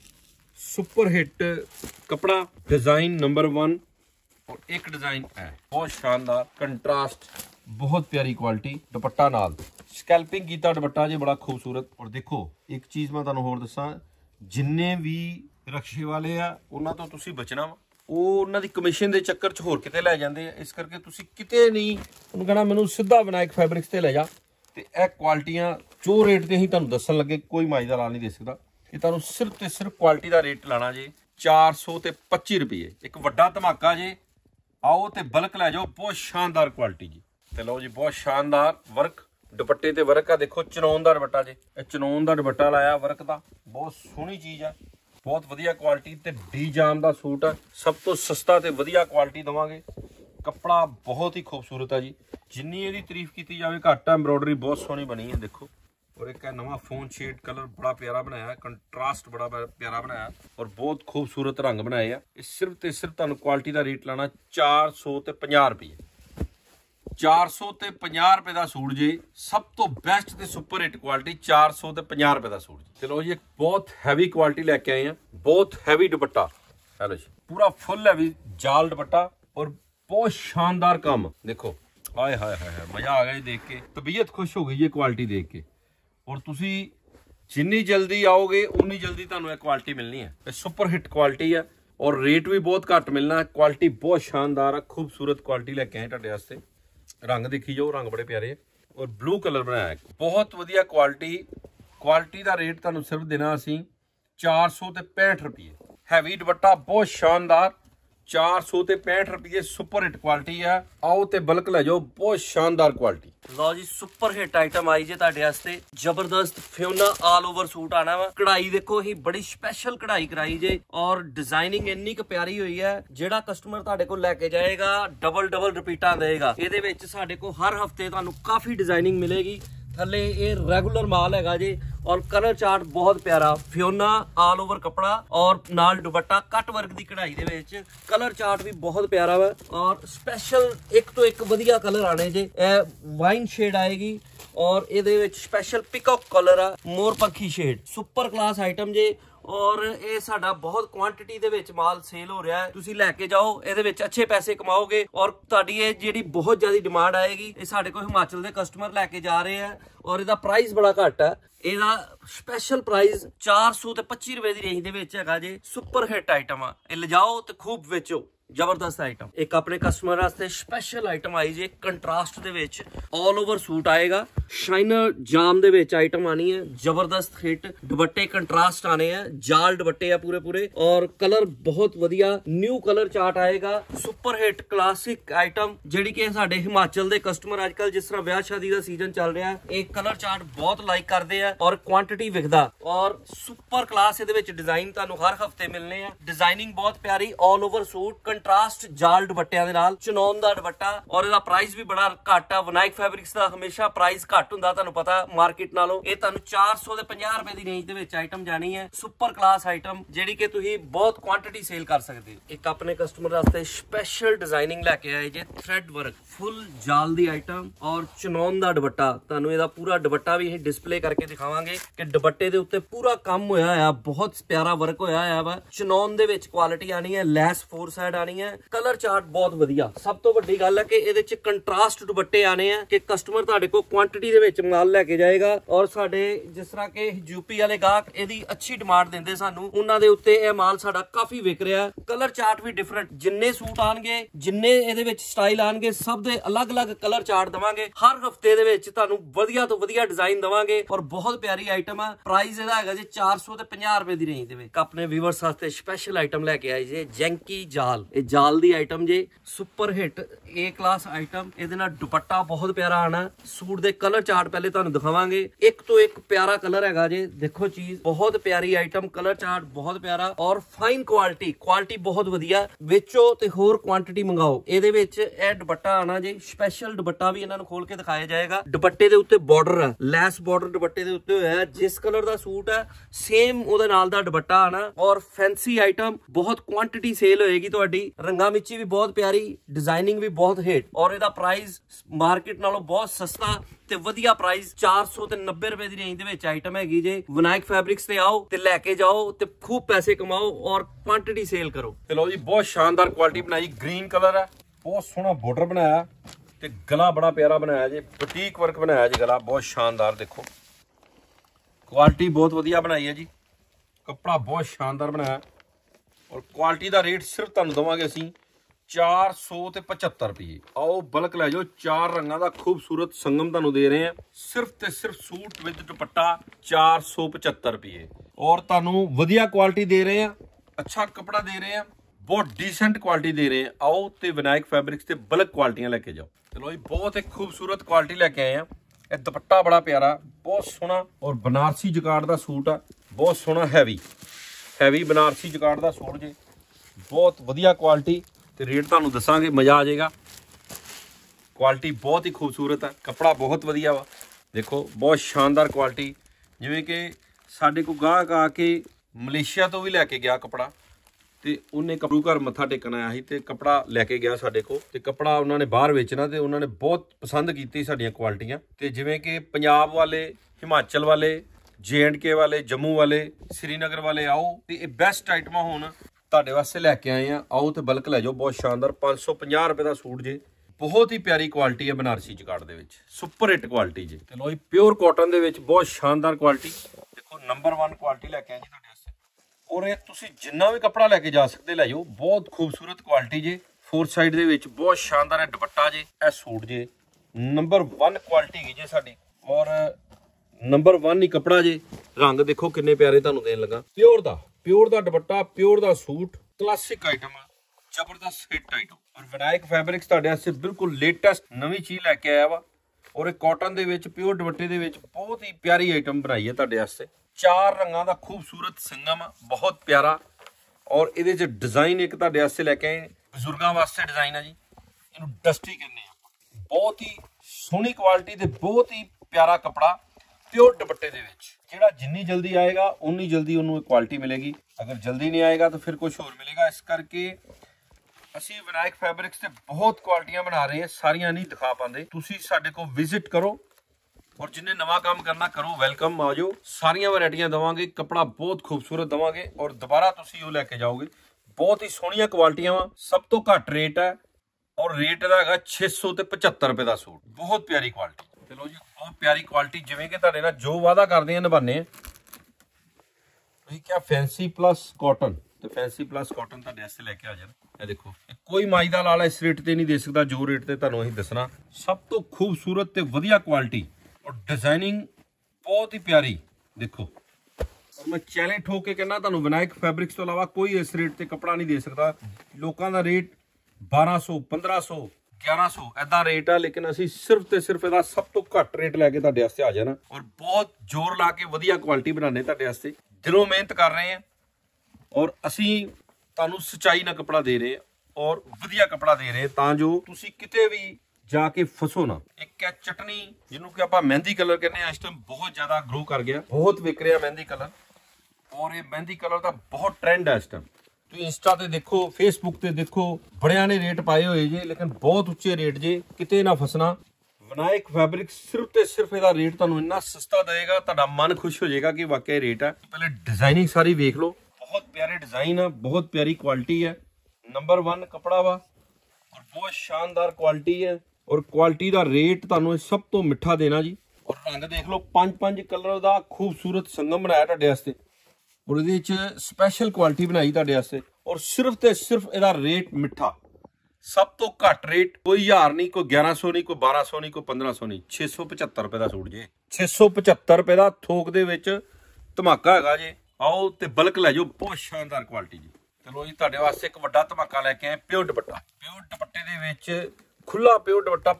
ਸੁਪਰ ਹਿੱਟ कपड़ा, डिजाइन नंबर 1 और एक डिजाइन है बहुत शानदार कंट्रास्ट, बहुत प्यारी क्वालिटी। दुपट्टा नाल स्कैल्पिंग कीता दुपट्टा जी बड़ा खूबसूरत। और देखो एक चीज़ मैं तुहानूं होर दस्सां, जिन्ने भी रक्शे वाले आ उन्हां तों तुसीं बचना वा, ਉਹ ਉਹਨਾਂ ਦੀ ਕਮਿਸ਼ਨ ਦੇ ਚੱਕਰ 'ਚ ਹੋਰ ਕਿਤੇ ਲੈ ਜਾਂਦੇ ਆ। ਇਸ ਕਰਕੇ ਤੁਸੀਂ ਕਿਤੇ ਨਹੀਂ ਉਹਨੂੰ ਕਹਿਣਾ ਮੈਨੂੰ ਸਿੱਧਾ ਵਿਨਾਇਕ ਫੈਬਰਿਕਸ ਤੇ ਲੈ ਜਾ। ਤੇ ਇਹ ਕੁਆਲਿਟੀਆਂ ਜੋ ਰੇਟ ਤੇ ਅਸੀਂ ਤੁਹਾਨੂੰ ਦੱਸਣ ਲੱਗੇ ਕੋਈ ਮਾਈ ਦਾ ਲਾ ਨਹੀਂ ਦੇ ਸਕਦਾ। ਇਹ ਤੁਹਾਨੂੰ ਸਿਰਫ ਤੇ ਸਿਰਫ ਕੁਆਲਿਟੀ ਦਾ ਰੇਟ ਲਾਣਾ ਜੇ 425 ਰੁਪਏ। ਇੱਕ ਵੱਡਾ ਧਮਾਕਾ ਜੇ, ਆਓ ਤੇ ਬਲਕ ਲੈ ਜਾਓ। ਬਹੁਤ ਸ਼ਾਨਦਾਰ ਕੁਆਲਿਟੀ ਜੀ। ਤੇ ਲਓ ਜੀ, ਬਹੁਤ ਸ਼ਾਨਦਾਰ ਵਰਕ ਦੁਪੱਟੇ ਤੇ ਵਰਕ ਆ। ਦੇਖੋ ਚਨੌਨ ਦਾ ਦੁਪੱਟਾ ਜੇ, ਇਹ ਚਨੌਨ ਦਾ ਦੁਪੱਟਾ ਲਾਇਆ ਵਰਕ ਦਾ, ਬਹੁਤ ਸੋਹਣੀ ਚੀਜ਼ ਆ, बहुत वधिया क्वालिटी ते डी जाम का सूट है। सब तो सस्ता ते वधिया क्वालिटी देवांगे। कपड़ा बहुत ही खूबसूरत है जी, जिन्नी इहदी तारीफ की जाए घट है। एम्ब्रॉयडरी बहुत सोहनी बनी है देखो। और एक नवा फोन शेड कलर बड़ा प्यारा बनाया है, कंट्रास्ट बड़ा प्यारा बनाया और बहुत खूबसूरत रंग बनाए हैं। सिर्फ ते सिर्फ तुहानूं क्वालिटी का रेट लाना 450 रुपये। 450 रुपए का सूट जी, सब तो बेस्ट ते सुपर हिट क्वालिटी 450 रुपए का सूट जी। चलो जी, एक बहुत हैवी क्वालिटी लेके आए हैं, बहुत हैवी दुपट्टा। हेलो जी, पूरा फुल हैवी जाल दुपट्टा और बहुत शानदार काम। देखो हाय हाय हाय, मजा आ गया जी देख के, तबीयत खुश हो गई ये क्वालिटी देख के। और तुसी जिन्नी जल्दी आओगे उन्नी जल्दी तुहानूं ये क्वालिटी मिलनी है। ये सुपर हिट क्वालिटी है और रेट भी बहुत घट मिलना है। क्वालिटी बहुत शानदार है, खूबसूरत क्वालिटी लेके आए तुहाडे वास्ते। रंग देखी जाओ, रंग बड़े प्यारे और ब्लू कलर बनाया है, बहुत वधिया क्वालिटी। क्वालिटी का रेट तुहानूं सिर्फ देना असीं 465 रुपये। हैवी दुपट्टा बहुत शानदार, 465 रुपये सुपर हिट क्वालिटी है। आओ ते बल्क ले जाओ, बहुत शानदार क्वालिटी। लो जी, सुपर हिट आइटम आई जे तुहाडे वास्ते, जबरदस्त फ्योना ऑल ओवर सूट आना वा। कढ़ाई देखो ही बड़ी स्पेशल कढ़ाई कराई जे और डिजाइनिंग इन्नी क प्यारी हुई है। जेड़ा कस्टमर तुहाडे कोल लेके जाएगा डबल रिपीटा देगा। इहदे विच साडे कोल हर हफ्ते तुहानूं काफी डिजाइनिंग मिलेगी। थले ये रेगुलर माल हैगा जी और कलर चार्ट बहुत प्यारा, फ्योना ऑल ओवर कपड़ा और नाल दुपट्टा कट वर्क दी कढ़ाई दे विच। कलर चार्ट भी बहुत प्यारा वा और स्पेशल एक तो एक वधिया कलर आने जे। वाइन शेड आएगी और इहदे विच स्पेशल पिकॉक कलर आ, मोर पंखी शेड। सुपर क्लास आइटम जे और ये साडा बहुत क्वांटिटी दे विच माल सेल हो रहा है। तुसी लैके जाओ, इहदे विच अच्छे पैसे कमाओगे और तुहाडी ये जिहड़ी बहुत ज्यादा डिमांड आएगी। ये साडे कोल हिमाचल दे कस्टमर लैके जा रहे हैं और इहदा प्राइस बड़ा घट है। ਇਹਦਾ स्पेशल प्राइस 425 रुपए ਦੀ ਰੇਂਜ ਦੇ ਵਿੱਚ ਹੈਗਾ ਜੇ। ਸੁਪਰ ਹਿੱਟ ਆਈਟਮ ਆ, ਇਹ ਲਿਜਾਓ ਤੇ ਖੂਬ ਵੇਚੋ। ਜ਼ਬਰਦਸਤ ਆਈਟਮ। ਇੱਕ ਆਪਣੇ ਕਸਟਮਰ ਵਾਸਤੇ ਸਪੈਸ਼ਲ ਆਈਟਮ ਆਈ ਜੇ, ਕੰਟਰਾਸਟ ਦੇ ਵਿੱਚ ਆਲ ਓਵਰ ਸੂਟ ਆਏਗਾ। ਸ਼ਾਈਨਰ ਜਾਮ ਦੇ ਵਿੱਚ ਆਈਟਮ ਆਣੀ ਹੈ, ਜ਼ਬਰਦਸਤ ਹਿੱਟ। ਦੁਪੱਟੇ ਕੰਟਰਾਸਟ ਆਣੇ ਆ, ਜਾਲ ਦੁਪੱਟੇ ਆ ਪੂਰੇ और कलर बहुत ਵਧੀਆ। ਨਿਊ ਕਲਰ ਚਾਰਟ ਆਏਗਾ। ਸੁਪਰ ਹਿੱਟ ਕਲਾਸਿਕ ਆਈਟਮ ਜਿਹੜੀ ਕਿ ਸਾਡੇ ਹਿਮਾਚਲ ਦੇ ਕਸਟਮਰ ਅੱਜਕੱਲ ਜਿਸ ਤਰ੍ਹਾਂ ਵਿਆਹ ਸ਼ਾਦੀ ਦਾ ਸੀਜ਼ਨ ਚੱਲ ਰਿਹਾ, ਇਹ ਕਲਰ ਚਾਰਟ ਬਹੁਤ ਲਾਈਕ ਕਰਦੇ ਆ ਔਰ ਕੁਆਂਟੀਟੀ ਵਿਕਦਾ। ਔਰ ਸੁਪਰ ਕਲਾਸ ਇਹਦੇ ਵਿੱਚ ਡਿਜ਼ਾਈਨ ਤੁਹਾਨੂੰ ਹਰ ਹਫਤੇ ਮਿਲਨੇ ਆ। ਡਿਜ਼ਾਈਨਿੰਗ ਬਹੁਤ ਪਿਆਰੀ, ਆਲ ਓਵਰ ਸੂਟ ਕੰਟਰਾਸਟ ਜਾਲ ਦੁਪੱਟਿਆਂ ਦੇ ਨਾਲ ਚਨੌਨ ਦਾ ਦੁਪੱਟਾ, ਔਰ ਇਹਦਾ ਪ੍ਰਾਈਸ ਵੀ ਬੜਾ ਘੱਟ ਆ। ਵਿਨਾਇਕ ਫੈਬਰਿਕਸ ਦਾ ਹਮੇਸ਼ਾ ਪ੍ਰਾਈਸ ਘੱਟ ਹੁੰਦਾ, ਤੁਹਾਨੂੰ ਪਤਾ ਮਾਰਕੀਟ ਨਾਲੋਂ। ਇਹ ਤੁਹਾਨੂੰ 450 ਰੁਪਏ ਦੀ ਰੇਂਜ ਦੇ ਵਿੱਚ ਆਈਟਮ ਜਾਣੀ ਹੈ। ਸੁਪਰ ਕਲਾਸ ਆਈਟਮ ਜਿਹੜੀ ਕਿ ਤੁਸੀਂ ਬਹੁਤ ਕੁਆਂਟੀਟੀ ਸੇਲ ਕਰ ਸਕਦੇ ਹੋ। ਇੱਕ ਆਪਣੇ ਕਸਟਮਰ ਵਾਸਤੇ ਸਪੈਸ਼ਲ ਡਿਜ਼ਾਈਨਿੰਗ ਲੈ ਕੇ ਆਏ ਜੇ, ਥ੍ਰੈਡ ਵਰਕ ਫੁੱਲ ਜਾਲ ਦੀ ਆਈਟਮ ਔਰ ਚਨੌਨ ਦਾ ਦੁਪੱਟਾ। ਤੁਹਾਨੂੰ ਇਹਦਾ ਪੂਰਾ ਦੁਪੱਟਾ ਵੀ ਇਹ ਡਿਸਪਲੇ ਕਰਕੇ ਦਿਖਾਵਾਂਗੇ ਕਿ ਦੁਪੱਟੇ ਦੇ ਉੱਤੇ ਪੂਰਾ ਕੰਮ ਹੋਇਆ ਆ, ਬਹੁਤ ਪਿਆਰਾ ਵਰਕ ਹੋਇਆ ਆ ਵਾ। ਚਨੌਨ ਦੇ ਵਿੱਚ ਕੁਆਲਿਟੀ ਆਣੀ ਹੈ, ਲੈਸ 4 ਸਾਈਡ ਆਣੀ ਹੈ, ਕਲਰ ਚਾਰਟ ਬਹੁਤ ਵਧੀਆ। ਸਭ ਤੋਂ ਵੱਡੀ ਗੱਲ ਹੈ ਕਿ ਇਹਦੇ ਚ ਕੰਟਰਾਸਟ ਦੁਪੱਟੇ ਆਣੇ ਆ ਕਿ ਕਸਟਮਰ ਤੁਹਾਡੇ ਕੋਲ ਕੁਆਂਟੀਟੀ ਦੇ ਵਿੱਚ ਮਾਲ ਲੈ ਕੇ ਜਾਏਗਾ। ਔਰ ਸਾਡੇ ਜਿਸ ਤਰ੍ਹਾਂ ਕਿ ਯੂਪੀ ਵਾਲੇ ਗਾਹਕ ਇਹਦੀ ਅੱਛੀ ਡਿਮਾਂਡ ਦਿੰਦੇ ਸਾਨੂੰ, ਉਹਨਾਂ ਦੇ ਉੱਤੇ ਇਹ ਮਾਲ ਸਾਡਾ ਕਾਫੀ ਵਿਕ ਰਿਹਾ। ਕਲਰ ਚਾਰਟ ਵੀ ਡਿਫਰੈਂਟ, ਜਿੰਨੇ ਸੂਟ ਆਣਗੇ, ਜਿੰਨੇ ਇਹਦੇ ਵਿੱਚ ਸਟਾਈਲ ਆਣਗੇ, ਸਭ ਦੇ ਅਲੱਗ-ਅਲੱਗ ਕਲਰ ਚਾਰਟ ਦਵਾਂਗੇ। ਹਰ ਹਫਤੇ ਦੇ ਵਿੱਚ ਤੁਹਾਨੂੰ ਵਧੀਆ ਤੋਂ ਵਧੀਆ ਡਿਜ਼ਾਈਨ ਦਵਾਂਗੇ ਔਰ ਬਹੁਤ ਪਿਆਰੀ ਆਈਟਮ ਆ। ਪ੍ਰਾਈਸ ਇਹਦਾ ਹੈਗਾ ਜੀ 450 ਰੁਪਏ ਦੀ ਰੇਂਜ ਦੇ ਵਿੱਚ। ਆਪਣੇ ਵੀਵਰਸ ਵਾਸਤੇ ਸਪੈਸ਼ਲ ਆਈਟਮ ਲੈ ਕੇ ਆਏ ਜੇ, ਜੈਂਕੀ ਜਾਲ। ਇਹ ਜਾਲ ਦੀ ਆਈਟਮ ਜੇ, super hit A class item. ਇਹਦੇ ਨਾਲ ਦੁਪੱਟਾ ਬਹੁਤ ਪਿਆਰਾ ਆਣਾ। ਸੂਟ ਦੇ ਕਲਰ ਚਾਰਟ ਪਹਿਲੇ ਤੁਹਾਨੂੰ ਦਿਖਾਵਾਂਗੇ, ਇੱਕ ਤੋਂ ਇੱਕ ਪਿਆਰਾ ਕਲਰ ਹੈਗਾ ਜੇ। ਦੇਖੋ ਚੀਜ਼ ਬਹੁਤ ਪਿਆਰੀ ਆਈਟਮ, ਕਲਰ ਚਾਰਟ ਬਹੁਤ ਪਿਆਰਾ ਔਰ ਫਾਈਨ ਕੁਆਲਿਟੀ ਬਹੁਤ ਵਧੀਆ। ਵੇਚੋ ਤੇ ਹੋਰ ਕੁਆਂਟੀਟੀ ਮੰਗਾਓ। ਇਹਦੇ ਵਿੱਚ ਇਹ ਦੁਪੱਟਾ ਆਣਾ ਜੇ, ਸਪੈਸ਼ਲ ਦੁਪੱਟਾ ਵੀ ਇਹਨਾਂ ਨੂੰ ਖੋਲ ਕੇ ਦਿਖਾਇਆ ਜਾਏਗਾ। ਦੁਪੱਟੇ ਦੇ ਉੱਤੇ ਬਾਰਡਰ ਹੈ, ਲੈਸ ਬਾਰਡਰ ਦੁਪੱਟੇ ਦੇ ਉੱਤੇ ਹੋਇਆ। ਜਿਸ ਕਲਰ ਦਾ ਸੂਟ ਹੈ ਸੇਮ ਉਹਦੇ ਨਾਲ ਦਾ ਦੁਪੱਟਾ ਆਣਾ ਔਰ ਫੈਂਸੀ ਆਈਟਮ, ਬਹੁਤ ਕੁਆਂਟੀਟੀ ਸੇਲ ਹੋਏਗੀ ਤੁਹਾਡੀ। ਰੰਗਾ ਮਿੱਚੀ ਵੀ ਬਹੁਤ ਪਿਆਰੀ, ਡਿਜ਼ਾਈਨਿੰਗ ਵੀ ਬਹੁਤ ਹਿੱਟ ਔਰ ਇਹਦਾ ਪ੍ਰਾਈਸ ਮਾਰਕੀਟ ਨਾਲੋਂ ਬਹੁਤ ਸਸਤਾ ਤੇ ਵਧੀਆ ਪ੍ਰਾਈਸ 490 ਰੁਪਏ ਦੀ ਰੇਂਜ ਦੇ ਵਿੱਚ ਆਈਟਮ ਹੈਗੀ ਜੇ। ਵਿਨਾਇਕ ਫੈਬਰਿਕਸ ਤੇ ਆਓ ਤੇ ਲੈ ਕੇ ਜਾਓ ਤੇ ਖੂਬ ਪੈਸੇ ਕਮਾਓ ਔਰ ਕੁਆਂਟੀਟੀ ਸੇਲ ਕਰੋ। ਤੇ ਲਓ ਜੀ, ਬਹੁਤ ਸ਼ਾਨਦਾਰ ਕੁਆਲਿਟੀ ਬਣਾਈ। ਗ੍ਰੀਨ ਕਲਰ ਹੈ, ਬਹੁਤ ਸੋਹਣਾ ਬਾਰਡਰ ਬਣਾਇਆ ਤੇ ਗਲਾ ਬੜਾ ਪਿਆਰਾ ਬਣਾਇਆ ਜੇ, ਬੁਟੀਕ ਵਰਕ ਬਣਾਇਆ ਜੀ। ਗਲਾ ਬਹੁਤ ਸ਼ਾਨਦਾਰ, ਦੇਖੋ ਕੁਆਲਿਟੀ ਬਹੁਤ ਵਧੀਆ ਬਣਾਈ ਹੈ ਜੀ। ਕੱਪੜਾ ਬਹੁਤ ਸ਼ਾਨਦਾਰ ਬਣਾਇਆ ਔਰ ਕੁਆਲਿਟੀ ਦਾ ਰੇਟ ਸਿਰਫ ਤੁਹਾਨੂੰ ਦਵਾਂਗੇ ਅਸੀਂ 475 ਰੁਪਏ। ਆਓ ਬਲਕ ਲੈ ਜਾਓ। 4 ਰੰਗਾਂ ਦਾ ਖੂਬਸੂਰਤ ਸੰਗਮ ਤੁਹਾਨੂੰ ਦੇ ਰਹੇ ਆ, ਸਿਰਫ ਤੇ ਸਿਰਫ ਸੂਟ ਵਿਦ ਦੁਪੱਟਾ 475 ਰੁਪਏ। ਔਰ ਤੁਹਾਨੂੰ ਵਧੀਆ ਕੁਆਲਿਟੀ ਦੇ ਰਹੇ ਆ, ਅੱਛਾ ਕੱਪੜਾ ਦੇ ਰਹੇ ਆ, ਬਹੁਤ ਡੀਸੈਂਟ ਕੁਆਲਿਟੀ ਦੇ ਰਹੇ ਆ। ਆਓ ਤੇ ਵਿਨਾਇਕ ਫੈਬਰਿਕਸ ਤੇ ਬਲਕ ਕੁਆਲਿਟੀਆਂ ਲੈ ਕੇ ਜਾਓ। ਚਲੋ ਜੀ, ਬਹੁਤ ਇੱਕ ਖੂਬਸੂਰਤ ਕੁਆਲਿਟੀ ਲੈ ਕੇ ਆਏ ਆ। ਇਹ ਦੁਪੱਟਾ ਬੜਾ ਪਿਆਰਾ, ਬਹੁਤ ਸੋਹਣਾ ਔਰ ਬਨਾਰਸੀ ਜਕਾਰਡ ਦਾ ਸੂਟ ਆ, ਬਹੁਤ ਸੋਹਣਾ ਹੈਵੀ ਬਨਾਰਸੀ ਜਕਾਰਡ ਦਾ ਸੂਟ ਜੇ, ਬਹੁਤ ਵਧੀਆ ਕੁਆਲਿਟੀ ਤੇ ਰੇਟ ਤੁਹਾਨੂੰ ਦੱਸਾਂਗੇ, ਮਜ਼ਾ ਆ ਜਾਏਗਾ। ਕੁਆਲਿਟੀ ਬਹੁਤ ਹੀ ਖੂਬਸੂਰਤ ਹੈ, ਕੱਪੜਾ ਬਹੁਤ ਵਧੀਆ ਵਾ। ਦੇਖੋ ਬਹੁਤ ਸ਼ਾਨਦਾਰ ਕੁਆਲਿਟੀ। ਜਿਵੇਂ ਕਿ ਸਾਡੇ ਕੋਲ ਗਾਹਕ ਆ ਕੇ ਮਲੇਸ਼ੀਆ ਤੋਂ ਵੀ ਲੈ ਕੇ ਗਿਆ ਕੱਪੜਾ, ਤੇ ਉਹਨੇ ਗੁਰੂ ਘਰ ਮੱਥਾ ਟੇਕਣ ਆਇਆ ਸੀ ਤੇ ਕੱਪੜਾ ਲੈ ਕੇ ਗਿਆ ਸਾਡੇ ਕੋਲ, ਤੇ ਕੱਪੜਾ ਉਹਨਾਂ ਨੇ ਬਾਹਰ ਵੇਚਣਾ ਤੇ ਉਹਨਾਂ ਨੇ ਬਹੁਤ ਪਸੰਦ ਕੀਤੀ ਸਾਡੀਆਂ ਕੁਆਲਿਟੀਆਂ। ਤੇ ਜਿਵੇਂ ਕਿ ਪੰਜਾਬ ਵਾਲੇ, ਹਿਮਾਚਲ ਵਾਲੇ, J&K ਵਾਲੇ, ਜੰਮੂ ਵਾਲੇ, ਸ੍ਰੀਨਗਰ ਵਾਲੇ, ਆਓ ਤੇ ਇਹ ਬੈਸਟ ਆਈਟਮਾਂ ਹੁਣ ਤੁਹਾਡੇ ਵਾਸਤੇ ਲੈ ਕੇ ਆਏ ਆ। ਆਓ ਤੇ ਬਲਕ ਲੈ ਜਾਓ। ਬਹੁਤ ਸ਼ਾਨਦਾਰ 550 ਰੁਪਏ ਦਾ ਸੂਟ ਜੇ, ਬਹੁਤ ਹੀ ਪਿਆਰੀ ਕੁਆਲਿਟੀ ਹੈ ਬਨਾਰਸੀ ਜਕਾਰਡ ਦੇ ਵਿੱਚ, ਸੁਪਰ ਹਿੱਟ ਕੁਆਲਿਟੀ ਜੇ। ਤੇ ਲੋ ਜੀ, ਪਿਓਰ ਕਾਟਨ ਦੇ ਵਿੱਚ ਬਹੁਤ ਸ਼ਾਨਦਾਰ ਕੁਆਲਿਟੀ। ਦੇਖੋ ਨੰਬਰ 1 ਕੁਆਲਿਟੀ ਲੈ ਕੇ ਆਏ ਜੀ ਤੁਹਾਡੇ ਵਾਸਤੇ। ਔਰ ਇਹ ਤੁਸੀਂ ਜਿੰਨਾ ਵੀ ਕੱਪੜਾ ਲੈ ਕੇ ਜਾ ਸਕਦੇ ਲੈ ਜਾਓ, ਬਹੁਤ ਖੂਬਸੂਰਤ ਕੁਆਲਿਟੀ ਜੇ। 4 ਸਾਈਡ ਦੇ ਵਿੱਚ ਬਹੁਤ ਸ਼ਾਨਦਾਰ ਹੈ ਦੁਪੱਟਾ ਜੇ। ਇਹ ਸੂਟ ਜੇ ਨੰਬਰ 1 ਕੁਆਲਿਟੀ ਹੈਗੀ ਜੇ ਸਾਡੀ, ਔਰ ਨੰਬਰ 1 ਹੀ ਕੱਪੜਾ ਜੇ। ਰੰਗ ਦੇਖੋ ਕਿੰਨੇ ਪਿਆਰੇ ਤੁਹਾਨੂੰ ਦੇਣ ਲੱਗਾ। ਪਿਓਰ ਦਾ ਦੁਪੱਟਾ, ਪਿਓਰ ਦਾ ਸੂਟ, ਕਲਾਸਿਕ ਆਈਟਮ ਆ, ਜ਼ਬਰਦਸਤ ਹਿੱਟ ਆਈਟਮ। ਔਰ ਵਿਨਾਇਕ ਫੈਬਰਿਕਸ ਤੁਹਾਡੇ ਵਾਸਤੇ ਬਿਲਕੁਲ ਲੇਟੈਸਟ ਨਵੀਂ ਚੀਜ਼ ਲੈ ਕੇ ਆਇਆ ਵਾ। ਔਰ ਇਹ ਕਾਟਨ ਦੇ ਵਿੱਚ, ਪਿਓਰ ਦੁਪੱਟੇ ਦੇ ਵਿੱਚ ਬਹੁਤ ਹੀ ਪਿਆਰੀ ਆਈਟਮ ਬਣਾਈ ਹੈ ਤੁਹਾਡੇ ਵਾਸਤੇ। 4 ਰੰਗਾਂ ਦਾ ਖੂਬਸੂਰਤ ਸੰਗਮ ਆ, ਬਹੁਤ ਪਿਆਰਾ। ਔਰ ਇਹਦੇ 'ਚ ਡਿਜ਼ਾਈਨ ਇੱਕ ਤੁਹਾਡੇ ਵਾਸਤੇ ਲੈ ਕੇ ਆਏ, ਬਜ਼ੁਰਗਾਂ ਵਾਸਤੇ ਡਿਜ਼ਾਈਨ ਆ ਜੀ। ਇਹਨੂੰ ਡਸਟੀ ਕਹਿੰਦੇ ਆ। ਬਹੁਤ ਹੀ ਸੋਹਣੀ ਕੁਆਲਿਟੀ ਤੇ ਬਹੁਤ ਹੀ ਪਿਆਰਾ ਕੱਪੜਾ, ਪਿਓਰ ਦੁਪੱਟੇ ਦੇ ਵਿੱਚ। ਜਿਹੜਾ ਜਿੰਨੀ ਜਲਦੀ ਆਏਗਾ ਉਨੀ ਜਲਦੀ ਉਹਨੂੰ ਕੁਆਲਿਟੀ ਮਿਲੇਗੀ, ਅਗਰ ਜਲਦੀ ਨਹੀਂ ਆਏਗਾ ਤਾਂ ਫਿਰ ਕੁਝ ਹੋਰ ਮਿਲੇਗਾ। ਇਸ ਕਰਕੇ ਅਸੀਂ ਵਿਨਾਇਕ ਫੈਬਰਿਕਸ ਤੇ ਬਹੁਤ ਕੁਆਲਿਟੀਆਂ ਬਣਾ ਰਹੇ ਹਾਂ, ਸਾਰੀਆਂ ਨਹੀਂ ਦਿਖਾ ਪਾਉਂਦੇ। ਤੁਸੀਂ ਸਾਡੇ ਕੋਲ ਵਿਜ਼ਿਟ ਕਰੋ ਔਰ ਜਿੰਨੇ ਨਵਾਂ ਕੰਮ ਕਰਨਾ ਕਰੋ, ਵੈਲਕਮ ਆ ਜਾਓ। ਸਾਰੀਆਂ ਵੈਰਾਈਟੀਆਂ ਦਵਾਂਗੇ, ਕੱਪੜਾ ਬਹੁਤ ਖੂਬਸੂਰਤ ਦਵਾਂਗੇ ਔਰ ਦੁਬਾਰਾ ਤੁਸੀਂ ਉਹ ਲੈ ਕੇ ਜਾਓਗੇ। ਬਹੁਤ ਹੀ ਸੋਹਣੀਆਂ ਕੁਆਲਿਟੀਆਂ ਵਾ, ਸਭ ਤੋਂ ਘੱਟ ਰੇਟ ਹੈ ਔਰ ਰੇਟ ਇਹਦਾ ਹੈਗਾ 675 ਰੁਪਏ ਦਾ ਸੂਟ। ਬਹੁਤ ਪਿਆਰੀ ਕੁਆਲਿਟੀ। ਚਲੋ ਜੀ, ਬਹੁਤ ਪਿਆਰੀ ਕੁਆਲਿਟੀ। ਜਿਵੇਂ ਕਿ ਤੁਹਾਡੇ ਨਾਲ ਜੋ ਵਾਅਦਾ ਕਰਦੇ ਆ ਨਿਭਾਉਂਦੇ ਆ। ਤੁਸੀਂ ਕਿਹਾ ਫੈਂਸੀ ਪਲੱਸ ਕਾਟਨ, ਤੇ ਫੈਂਸੀ ਪਲੱਸ ਕਾਟਨ ਤੁਹਾਡੇ ਵਾਸਤੇ ਲੈ ਕੇ ਆ ਜਾਣਾ। ਇਹ ਦੇਖੋ, ਕੋਈ ਮਾਈ ਦਾ ਲਾਲ ਇਸ ਰੇਟ ਤੇ ਨਹੀਂ ਦੇ ਸਕਦਾ ਜੋ ਰੇਟ ਤੇ ਤੁਹਾਨੂੰ ਅਸੀਂ ਦੱਸਣਾ। ਸਭ ਤੋਂ ਖੂਬਸੂਰਤ ਤੇ ਵਧੀਆ ਕੁਆਲਿਟੀ ਔਰ ਡਿਜ਼ਾਈਨਿੰਗ ਬਹੁਤ ਹੀ ਪਿਆਰੀ। ਦੇਖੋ, ਔਰ ਮੈਂ ਚੈਲੰਜ ਠੋਕ ਕੇ ਕਹਿੰਦਾ ਤੁਹਾਨੂੰ, ਵਿਨਾਇਕ ਫੈਬਰਿਕਸ ਤੋਂ ਇਲਾਵਾ ਕੋਈ ਇਸ ਰੇਟ ਤੇ ਕੱਪੜਾ ਨਹੀਂ ਦੇ ਸਕਦਾ। ਲੋਕਾਂ ਦਾ ਰੇਟ 1200, 1500, 1100 ਐਦਾਂ ਰੇਟ ਆ, ਲੇਕਿਨ ਅਸੀਂ ਸਿਰਫ ਤੇ ਸਿਰਫ ਇਹਦਾ ਸਭ ਤੋਂ ਘੱਟ ਰੇਟ ਲੈ ਕੇ ਤੁਹਾਡੇ ਵਾਸਤੇ ਆ ਜਾਣਾ। ਔਰ ਬਹੁਤ ਜ਼ੋਰ ਲਾ ਕੇ ਵਧੀਆ ਕੁਆਲਿਟੀ ਬਣਾਉਣੇ ਤੁਹਾਡੇ ਵਾਸਤੇ, ਦਿਲੋਂ ਮਿਹਨਤ ਕਰ ਰਹੇ ਆ ਔਰ ਅਸੀਂ ਤੁਹਾਨੂੰ ਸੱਚਾਈ ਨਾਲ ਕੱਪੜਾ ਦੇ ਰਹੇ ਆ। ਔਰ ਵਧੀਆ ਕਪੜਾ ਦੇ ਰਹੇ ਤਾਂ ਜੋ ਤੁਸੀਂ ਕਿਤੇ ਵੀ ਜਾ ਕੇ ਫਸੋ ਨਾ। ਇੱਕ ਹੈ ਚਟਨੀ ਜਿਹਨੂੰ ਕਿ ਆਪਾਂ ਮਹਿੰਦੀ ਕਲਰ ਕਹਿੰਦੇ ਆ, ਇਸ ਟਾਈਮ ਬਹੁਤ ਜ਼ਿਆਦਾ ਗਰੋ ਕਰ ਗਿਆ, ਬਹੁਤ ਵਿਕ ਰਿਹਾ ਮਹਿੰਦੀ ਕਲਰ। ਔਰ ਇਹ ਮਹਿੰਦੀ ਕਲਰ ਦਾ ਬਹੁਤ ਟ੍ਰੈਂਡ ਹੈ ਇਸ ਟਾਈਮ। ਤੁਸੀਂ ਇੰਸਟਾ ਤੇ ਦੇਖੋ, ਫੇਸਬੁੱਕ ਤੇ ਦੇਖੋ, ਬੜਿਆਂ ਨੇ ਰੇਟ ਪਾਏ ਹੋਏ ਜੇ, ਲੇਕਿਨ ਬਹੁਤ ਉੱਚੇ ਰੇਟ ਜੇ, ਕਿਤੇ ਨਾ ਫਸਣਾ। ਵਿਨਾਇਕ ਫੈਬਰਿਕਸ ਸਿਰਫ ਤੇ ਸਿਰਫ ਇਹਦਾ ਰੇਟ ਤੁਹਾਨੂੰ ਇੰਨਾ ਸਸਤਾ ਦੇਗਾ, ਤੁਹਾਡਾ ਮਨ ਖੁਸ਼ ਹੋ ਜਾਏਗਾ ਕਿ ਵਾਕਿਆ ਰੇਟ ਹੈ। ਪਹਿਲੇ ਡਿਜ਼ਾਈਨਿੰਗ ਸਾਰੀ ਵੇਖ ਲਓ, ਬਹੁਤ ਪਿਆਰੇ ਡਿਜ਼ਾਈਨ ਆ, ਬਹੁਤ ਪਿਆਰੀ ਕੁਆਲਿਟੀ ਹੈ, ਨੰਬਰ 1 ਕਪੜਾ ਵਾ ਔਰ ਬਹੁਤ ਸ਼ਾਨਦਾਰ ਕੁਆਲਿਟੀ ਹੈ। ਔਰ ਕੁਆਲਿਟੀ ਦਾ ਰੇਟ ਤੁਹਾਨੂੰ ਸਭ ਤੋਂ ਮਿੱਠਾ ਦੇਣਾ ਜੀ। ਔਰ ਰੰਗ ਦੇਖ ਲਓ, 5 ਕਲਰ ਦਾ ਖੂਬਸੂਰਤ ਸੰਗਮ ਬਣਾਇਆ ਤੁਹਾਡੇ ਵਾਸਤੇ, ਔਰ ਇਹਦੇ ਵਿੱਚ ਸਪੈਸ਼ਲ ਕੁਆਲਿਟੀ ਬਣਾਈ ਤੁਹਾਡੇ ਵਾਸਤੇ। ਔਰ ਸਿਰਫ ਤੇ ਸਿਰਫ ਇਹਦਾ ਰੇਟ ਮਿੱਠਾ, ਸਭ ਤੋਂ ਘੱਟ ਰੇਟ, ਕੋਈ 1000 ਨਹੀਂ, ਕੋਈ 1100 ਨਹੀਂ, ਕੋਈ 1200 ਨਹੀਂ, ਕੋਈ 1500 ਨਹੀਂ, 675 ਰੁਪਏ ਦਾ ਸੂਟ ਜੇ। 675 ਰੁਪਏ ਦਾ ਥੋਕ ਦੇ ਵਿੱਚ ਧਮਾਕਾ ਹੈਗਾ ਜੇ। ਆਓ ਤੇ ਬਲਕ ਲੈ ਜਾਓ, ਬਹੁਤ ਸ਼ਾਨਦਾਰ ਕੁਆਲਿਟੀ ਜੀ। ਚਲੋ ਜੀ, ਤੁਹਾਡੇ ਵਾਸਤੇ ਇੱਕ ਵੱਡਾ ਧਮਾਕਾ ਲੈ ਕੇ ਆਏ, ਪਿਓਰ ਦੁਪੱਟਾ। ਪਿਓਰ ਦੁਪੱਟੇ ਦੇ ਵਿੱਚ ਖੁੱਲਾ ਪਿਓਰ ਦੁਪੱਟਾ,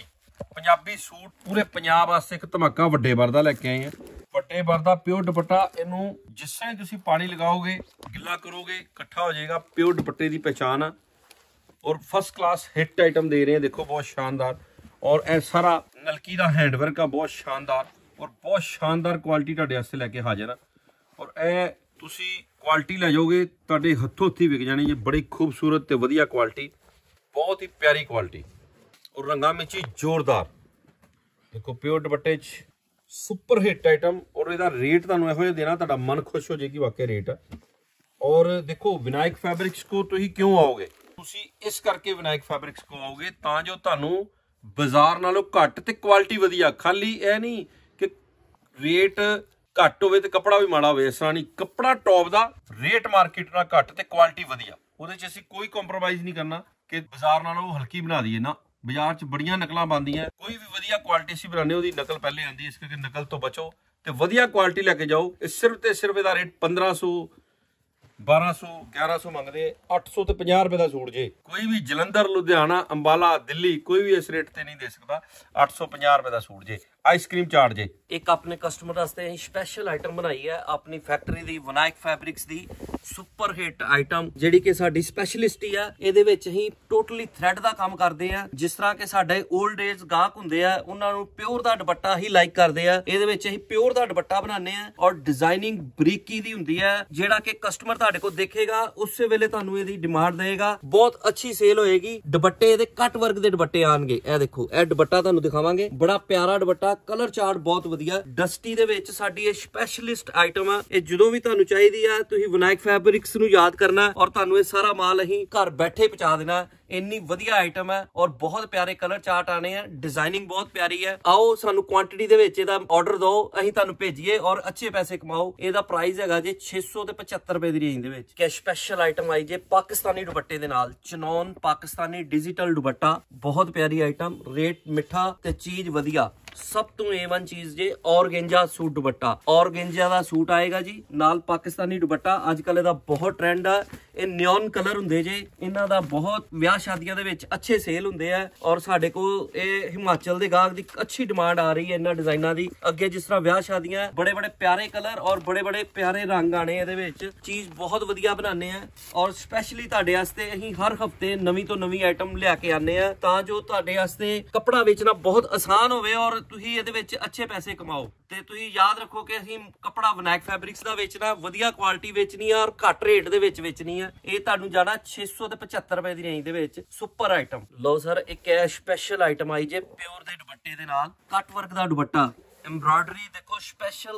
ਪੰਜਾਬੀ ਸੂਟ, ਪੂਰੇ ਪੰਜਾਬ ਵਾਸਤੇ ਇੱਕ ਧਮਾਕਾ ਵੱਡੇ ਬਰ ਦਾ ਲੈ ਕੇ ਆਏ ਆ। ਵੱਡੇ ਬਰ ਦਾ ਪਿਓਰ ਦੁਪੱਟਾ, ਇਹਨੂੰ ਜਿਸ ਤਰ੍ਹਾਂ ਤੁਸੀਂ ਪਾਣੀ ਲਗਾਓਗੇ, ਗਿੱਲਾ ਕਰੋਗੇ, ਇਕੱਠਾ ਹੋ ਜਾਏਗਾ। ਪਿਓਰ ਦੁਪੱਟੇ ਦੀ ਪਛਾਣ ਆ ਔਰ ਫਸਟ ਕਲਾਸ ਹਿੱਟ ਆਈਟਮ ਦੇ ਰਹੇ ਆ, ਦੇਖੋ ਬਹੁਤ ਸ਼ਾਨਦਾਰ। ਔਰ ਇਹ ਸਾਰਾ ਨਲਕੀ ਦਾ ਹੈਂਡਵਰਕ ਆ, ਬਹੁਤ ਸ਼ਾਨਦਾਰ ਔਰ ਬਹੁਤ ਸ਼ਾਨਦਾਰ ਕੁਆਲਿਟੀ ਤੁਹਾਡੇ ਵਾਸਤੇ ਲੈ ਕੇ ਹਾਜ਼ਰ ਆ। ਔਰ ਇਹ ਤੁਸੀਂ ਕੁਆਲਿਟੀ ਲੈ ਜਾਓਗੇ, ਤੁਹਾਡੇ ਹੱਥੋਂ ਹੱਥੀ ਵਿਕ ਜਾਣੀ ਜੇ। ਬੜੀ ਖੂਬਸੂਰਤ ਤੇ ਵਧੀਆ ਕੁਆਲਿਟੀ, ਬਹੁਤ ਹੀ ਪਿਆਰੀ ਕੁਆਲਿਟੀ ਔਰ ਰੰਗਾਂ ਵਿੱਚ ਹੀ ਜ਼ੋਰਦਾਰ। ਦੇਖੋ ਪਿਓਰ ਦੁਪੱਟੇ 'ਚ ਸੁਪਰ ਹਿੱਟ ਆਈਟਮ, ਔਰ ਇਹਦਾ ਰੇਟ ਤੁਹਾਨੂੰ ਇਹੋ ਜਿਹਾ ਦੇਣਾ, ਤੁਹਾਡਾ ਮਨ ਖੁਸ਼ ਹੋ ਜਾਏਗੀ ਵਾਕਿਆ ਰੇਟ ਆ। ਔਰ ਦੇਖੋ ਵਿਨਾਇਕ ਫੈਬਰਿਕਸ ਕੋ ਤੁਸੀਂ ਕਿਉਂ ਆਓਗੇ, ਤੁਸੀਂ ਇਸ ਕਰਕੇ ਵਿਨਾਇਕ ਫੈਬਰਿਕਸ ਕੋ ਆਓਗੇ ਤਾਂ ਜੋ ਤੁਹਾਨੂੰ ਬਾਜ਼ਾਰ ਨਾਲੋਂ ਘੱਟ ਤੇ ਕੁਆਲਿਟੀ ਵਧੀਆ। ਖਾਲੀ ਇਹ ਨਹੀਂ ਕਿ ਰੇਟ ਘੱਟ ਹੋਵੇ ਤੇ ਕੱਪੜਾ ਵੀ ਮਾੜਾ ਹੋਵੇ, ਇਸ ਤਰ੍ਹਾਂ ਨਹੀਂ। ਕੱਪੜਾ ਟੌਪ ਦਾ, ਰੇਟ ਮਾਰਕੀਟ ਨਾਲ ਘੱਟ ਤੇ ਕੁਆਲਿਟੀ ਵਧੀਆ, ਉਹਦੇ 'ਚ ਅਸੀਂ ਕੋਈ ਕੰਪਰੋਮਾਈਜ਼ ਨਹੀਂ ਕਰਨਾ ਕਿ ਬਾਜ਼ਾਰ ਨਾਲੋਂ ਹਲਕੀ ਬਣਾ ਦਈਏ ਨਾ। ਬਾਜ਼ਾਰ 'ਚ ਬੜੀਆਂ ਨਕਲਾਂ ਬਣਦੀਆਂ, ਕੋਈ ਵੀ ਵਧੀਆ ਕੁਆਲਿਟੀ ਸੀ ਬਣਾਉਂਦੇ ਉਹਦੀ ਨਕਲ ਪਹਿਲੇ ਆਉਂਦੀ, ਇਸ ਕਰਕੇ ਨਕਲ ਤੋਂ ਬਚੋ ਤੇ ਵਧੀਆ ਕੁਆਲਿਟੀ ਲੈ ਕੇ ਜਾਓ। ਇਹ ਸਿਰਫ ਤੇ ਸਿਰਫ ਇਹਦਾ ਰੇਟ 1500, 1200, 1100 ਮੰਗਦੇ, 800 ਤੇ 50 ਰੁਪਏ ਦਾ ਸੂਟ ਜੇ। ਕੋਈ ਵੀ ਜਲੰਧਰ, ਲੁਧਿਆਣਾ, ਅੰਬਾਲਾ, ਦਿੱਲੀ ਕੋਈ ਵੀ ਇਸ ਰੇਟ ਤੇ ਨਹੀਂ ਦੇ ਸਕਦਾ। 850 ਰੁਪਏ ਦਾ ਸੂਟ ਜੇ। ਆਈਸਕ੍ਰੀਮ ਚਾਟ ਜੇ। ਇੱਕ ਆਪਣੇ ਕਸਟਮਰ ਵਾਸਤੇ ਅਸੀਂ ਸਪੈਸ਼ਲ ਆਈਟਮ ਬਣਾਈ ਹੈ ਆਪਣੀ ਫੈਕਟਰੀ ਦੀ, ਵਿਨਾਇਕ ਫੈਬਰਿਕਸ ਦੀ ਸੁਪਰ ਹਿੱਟ ਆਈਟਮ, ਜਿਹੜੀ ਕਿ ਸਾਡੀ ਸਪੈਸ਼ਲਿਸਟੀ ਆ। ਇਹਦੇ ਵਿੱਚ ਅਸੀਂ ਟੋਟਲੀ ਥ੍ਰੈਡ ਦਾ ਕੰਮ ਕਰਦੇ ਆ। ਜਿਸ ਤਰ੍ਹਾਂ ਕਿ ਸਾਡੇ 올ਡ ਏਜ ਗਾਹਕ ਹੁੰਦੇ ਆ, ਉਹਨਾਂ ਨੂੰ ਪਿਓਰ ਦਾ ਦੁਪੱਟਾ ਹੀ ਲਾਈਕ ਕਰਦੇ ਆ। ਇਹਦੇ ਵਿੱਚ ਅਸੀਂ ਪਿਓਰ ਦਾ ਦੁਪੱਟਾ ਬਣਾਉਂਦੇ ਆ ਔਰ ਡਿਜ਼ਾਈਨਿੰਗ ਬਰੀਕੀ ਦੀ ਹੁੰਦੀ ਹੈ, ਜਿਹੜਾ ਕਿ ਕਸਟਮਰ ਤੁਹਾਡੇ ਕੋਲ ਦੇਖੇਗਾ ਉਸੇ ਵੇਲੇ ਤੁਹਾਨੂੰ ਇਹਦੀ ਡਿਮਾਂਡ ਦੇਗਾ। ਬਹੁਤ ਅੱਛੀ ਸੇਲ ਹੋਏਗੀ। ਦੁਪੱਟੇ ਇਹਦੇ ਕੱਟ ਵਰਕ ਦੇ ਦੁਪੱਟੇ ਆਣਗੇ। ਇਹ ਦੇਖੋ, ਇਹ ਦੁਪੱਟਾ ਤੁਹਾਨੂੰ ਦਿਖਾਵਾਂਗੇ, ਬੜਾ ਪਿਆਰਾ ਦੁਪੱਟਾ, ਕਲਰ ਚਾਰਟ ਬਹੁਤ ਵਧੀਆ। ਡਸਟੀ ਦੇ ਵਿੱਚ ਸਾਡੀ ਇਹ ਸਪੈਸ਼ਲਿਸਟ ਆਈਟਮ ਆ। ਇਹ ਜਦੋਂ ਵੀ ਤੁਹਾਨੂੰ ਚਾਹੀਦੀ ਆ, ਤੁਸੀਂ ਵਿਨਾਇਕ ਫੈਬਰਿਕਸ ਨੂੰ ਯਾਦ ਕਰਨਾ ਔਰ ਤੁਹਾਨੂੰ ਇਹ ਸਾਰਾ ਮਾਲ ਅਸੀਂ ਘਰ ਬੈਠੇ ਪਹੁੰਚਾ ਦੇਣਾ। ਇੰਨੀ ਵਧੀਆ ਆਈਟਮ ਹੈ ਔਰ ਬਹੁਤ ਪਿਆਰੇ ਕਲਰ ਚਾਰਟ ਆਣੇ ਆ, ਡਿਜ਼ਾਈਨਿੰਗ ਬਹੁਤ ਪਿਆਰੀ ਹੈ। ਆਓ ਸਾਨੂੰ ਕੁਆਂਟੀਟੀ ਦੇ ਵਿੱਚ ਇਹਦਾ ਆਰਡਰ ਦਿਓ, ਅਸੀਂ ਤੁਹਾਨੂੰ ਭੇਜੀਏ ਔਰ ਅੱਛੇ ਪੈਸੇ ਕਮਾਓ। ਇਹਦਾ ਪ੍ਰਾਈਸ ਹੈਗਾ ਜੇ 600 ਤੇ 75 ਰੁਪਏ ਦੀ ਰੇਂਜ ਦੇ ਵਿੱਚ। ਕਿ ਸਪੈਸ਼ਲ ਆਈਟਮ ਆਈ ਜੇ ਪਾਕਿਸਤਾਨੀ ਦੁਪੱਟੇ ਦੇ ਨਾਲ, ਚਨੌਨ ਪਾਕਿਸਤਾਨੀ ਡਿਜੀਟਲ ਦੁਪੱਟਾ, ਬਹੁਤ ਪਿਆਰੀ ਆਈਟਮ, ਰੇਟ ਮਿੱਠਾ ਤੇ ਚੀਜ਼ ਵਧੀਆ। ਸਭ ਤੋਂ A1 ਚੀਜ਼ ਜੇ ਔਰਗੇਂਜਾ ਸੂਟ ਦੁਪੱਟਾ। ਔਰਗੇਂਜਾ ਦਾ ਸੂਟ ਆਏਗਾ ਜੀ, ਨਾਲ ਪਾਕਿਸਤਾਨੀ ਦੁਪੱਟਾ। ਅੱਜ ਕੱਲ ਇਹਦਾ ਬਹੁਤ ਟ੍ਰੈਂਡ ਆ। ਇਹ ਨਿਓਨ ਕਲਰ ਹੁੰਦੇ ਜੇ, ਇਹਨਾਂ ਦਾ ਬਹੁਤ ਵਿਆਹ ਸ਼ਾਦੀਆਂ ਦੇ ਵਿੱਚ ਅੱਛੇ ਸੇਲ ਹੁੰਦੇ ਆ ਔਰ ਸਾਡੇ ਕੋਲ ਇਹ ਹਿਮਾਚਲ ਦੇ ਗਾਹਕ ਦੀ ਅੱਛੀ ਡਿਮਾਂਡ ਆ ਰਹੀ ਹੈ ਇਹਨਾਂ ਡਿਜ਼ਾਈਨਾਂ ਦੀ। ਅੱਗੇ ਜਿਸ ਤਰ੍ਹਾਂ ਵਿਆਹ ਸ਼ਾਦੀਆਂ, ਬੜੇ ਬੜੇ ਪਿਆਰੇ ਕਲਰ ਔਰ ਬੜੇ ਬੜੇ ਪਿਆਰੇ ਰੰਗ ਆਣੇ ਇਹਦੇ ਵਿੱਚ। ਚੀਜ਼ ਬਹੁਤ ਵਧੀਆ ਬਣਾਉਂਦੇ ਆ ਔਰ ਸਪੈਸ਼ਲੀ ਤੁਹਾਡੇ ਵਾਸਤੇ ਅਸੀਂ ਹਰ ਹਫਤੇ ਨਵੀਂ ਤੋਂ ਨਵੀਂ ਆਈਟਮ ਲਿਆ ਕੇ ਆਉਂਦੇ ਆ ਤਾਂ ਜੋ ਤੁਹਾਡੇ ਵਾਸਤੇ ਕੱਪੜਾ ਵੇਚਣਾ ਬਹੁਤ ਆਸਾਨ ਹੋਵੇ ਔਰ ਤੁਸੀਂ ਇਹਦੇ ਵਿੱਚ ਅੱਛੇ ਪੈਸੇ ਕਮਾਓ। ਤੇ ਤੁਸੀਂ ਯਾਦ ਰੱਖੋ ਕਿ ਅਸੀਂ ਕੱਪੜਾ ਵਿਨਾਇਕ ਫੈਬਰਿਕਸ ਦਾ ਵੇਚਣਾ, ਵਧੀਆ ਕੁਆਲਿਟੀ ਵੇਚਣੀ ਆ ਔਰ ਘੱਟ ਰੇਟ ਦੇ ਵਿੱਚ ਵੇਚਣੀ ਆ। ਇਹ ਤੁਹਾਨੂੰ ਜਾਣਾ 600 ਤੇ 75 ਰੁਪਏ ਦੀ ਰੇਂਜ ਦੇ ਵਿੱਚ। ਸੁਪਰ ਆਈਟਮ ਲਓ ਸਰ, ਇੱਕ ਹੈ ਸਪੈਸ਼ਲ ਆਈਟਮ ਆਈ ਜੇ ਪਿਓਰ ਦੇ ਦੁਪੱਟੇ ਦੇ ਨਾਲ, ਕੱਟ ਵਰਕ ਦਾ ਦੁਪੱਟਾ, एम्ब्रॉयडरी देखो, स्पेशल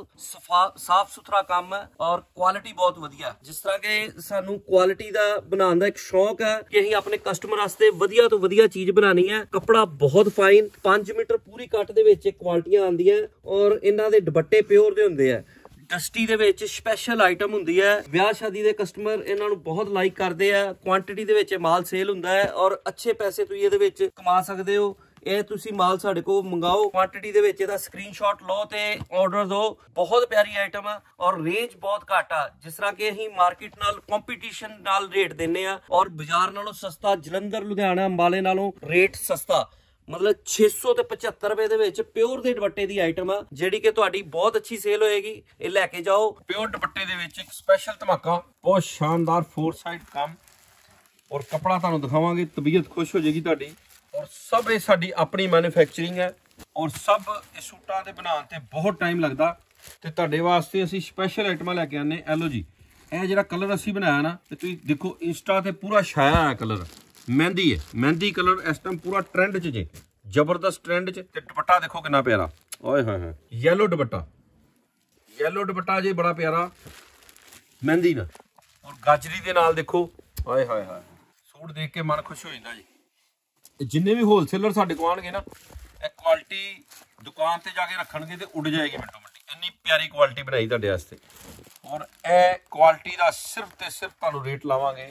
साफ सुथरा काम है और क्वालिटी बहुत वधिया। जिस तरह के सानू क्वालिटी दा बनाने दा एक शौक है कि असीं अपने कस्टमर वास्ते वधिया तो वधिया चीज बनानी है। कपड़ा बहुत फाइन, 5 मीटर पूरी कट दे विच क्वालिटियां आंदियां और इन्हां दे दुपट्टे प्योर दे हुंदे आ। डस्टी दे विच स्पेशल आइटम हुंदी है, ब्याह शादी दे कस्टमर इन्हां नूं बहुत लाइक करदे आ। क्वांटिटी दे विच माल सेल हुंदा है और अच्छे पैसे तुसीं इहदे विच कमा सकदे हो। ਇਹ ਤੁਸੀਂ ਮਾਲ ਸਾਡੇ ਕੋਲ ਮੰਗਾਓ, ਕੁਆਂਟੀਟੀ ਦੇ ਵਿੱਚ ਇਹਦਾ ਸਕਰੀਨਸ਼ਾਟ ਲਓ ਤੇ ਆਰਡਰ ਦਿਓ। ਬਹੁਤ ਪਿਆਰੀ ਆਈਟਮ ਆ ਔਰ ਰੇਂਜ ਬਹੁਤ ਘੱਟ ਆ। ਜਿਸ ਤਰ੍ਹਾਂ ਕਿ ਅਸੀਂ ਮਾਰਕੀਟ ਨਾਲ ਕੰਪੀਟੀਸ਼ਨ ਨਾਲ ਰੇਟ ਦਿੰਨੇ ਆ ਔਰ ਬਾਜ਼ਾਰ ਨਾਲੋਂ ਸਸਤਾ, ਜਲੰਧਰ, ਲੁਧਿਆਣਾ, ਅੰਬਾਲੇ ਨਾਲੋਂ ਰੇਟ ਸਸਤਾ, मतलब 600 ਤੇ 75 ਰੁਪਏ ਦੇ ਵਿੱਚ ਪਿਓਰ ਦੇ ਦੁਪੱਟੇ ਦੀ ਆਈਟਮ ਆ ਜਿਹੜੀ ਕਿ ਤੁਹਾਡੀ ਬਹੁਤ ਅੱਛੀ ਸੇਲ ਹੋਏਗੀ। ਇਹ ਲੈ ਕੇ ਜਾਓ। ਪਿਓਰ ਦੁਪੱਟੇ ਦੇ ਵਿੱਚ ਇੱਕ ਸਪੈਸ਼ਲ ਧਮਾਕਾ, ਬਹੁਤ ਸ਼ਾਨਦਾਰ 4 ਸਾਈਡ ਕੰਮ, ਔਰ ਕਪੜਾ ਤੁਹਾਨੂੰ ਦਿਖਾਵਾਂਗੇ, ਤਬੀਅਤ ਖੁਸ਼ ਹੋ ਜਾਏਗੀ ਤੁਹਾਡੀ। ਔਰ ਸਭ ਇਹ ਸਾਡੀ ਆਪਣੀ ਮੈਨੂਫੈਕਚਰਿੰਗ ਹੈ ਔਰ ਸਭ ਇਹ ਸੂਟਾਂ ਦੇ ਬਣਾਉਣ ਤੇ ਬਹੁਤ ਟਾਈਮ ਲੱਗਦਾ ਤੇ ਤੁਹਾਡੇ ਵਾਸਤੇ ਅਸੀਂ ਸਪੈਸ਼ਲ ਆਈਟਮਾਂ ਲੈ ਕੇ ਆਨੇ। ਇਹ ਲਓ ਜੀ, ਇਹ ਜਿਹੜਾ ਕਲਰ ਅਸੀਂ ਬਣਾਇਆ ਨਾ, ਤੇ ਤੁਸੀਂ ਦੇਖੋ ਇੰਸਟਾ ਤੇ ਪੂਰਾ ਛਾਇਆ ਹੈ ਕਲਰ, ਮਹਿੰਦੀ ਹੈ, ਮਹਿੰਦੀ ਕਲਰ ਇਸ ਟਾਈਮ ਪੂਰਾ ਟ੍ਰੈਂਡ 'ਚ ਜੇ, ਜ਼ਬਰਦਸਤ ਟ੍ਰੈਂਡ 'ਚ। ਤੇ ਦੁਪੱਟਾ ਦੇਖੋ ਕਿੰਨਾ ਪਿਆਰਾ, ਓਏ ਹੋਏ ਹੋਏ, ਯੈਲੋ ਦੁਪੱਟਾ, ਯੈਲੋ ਦੁਪੱਟਾ ਜੇ ਬੜਾ ਪਿਆਰਾ ਮਹਿੰਦੀ ਨਾਲ ਔਰ ਗਾਜਰੀ ਦੇ ਨਾਲ ਦੇਖੋ, ਓਏ ਹੋਏ ਹੋਏ, ਸੂਟ ਦੇਖ ਕੇ ਮਨ ਖੁਸ਼ ਹੋ ਜਾਂਦਾ ਜੀ। ਜਿੰਨੇ ਵੀ ਹੋਲਸੇਲਰ ਸਾਡੇ ਕੋਲ ਆਉਣਗੇ ਨਾ, ਇਹ ਕੁਆਲਿਟੀ ਦੁਕਾਨ ਤੇ ਜਾ ਕੇ ਰੱਖਣਗੇ ਤੇ ਉੱਡ ਜਾਏਗੀ ਮਿੰਟੋ ਮਿੰਟੀ, ਇੰਨੀ ਪਿਆਰੀ ਕੁਆਲਿਟੀ ਬਣਾਈ ਤੁਹਾਡੇ ਵਾਸਤੇ। ਔਰ ਇਹ ਕੁਆਲਿਟੀ ਦਾ ਸਿਰਫ ਤੇ ਸਿਰਫ ਤੁਹਾਨੂੰ ਰੇਟ ਲਾਵਾਂਗੇ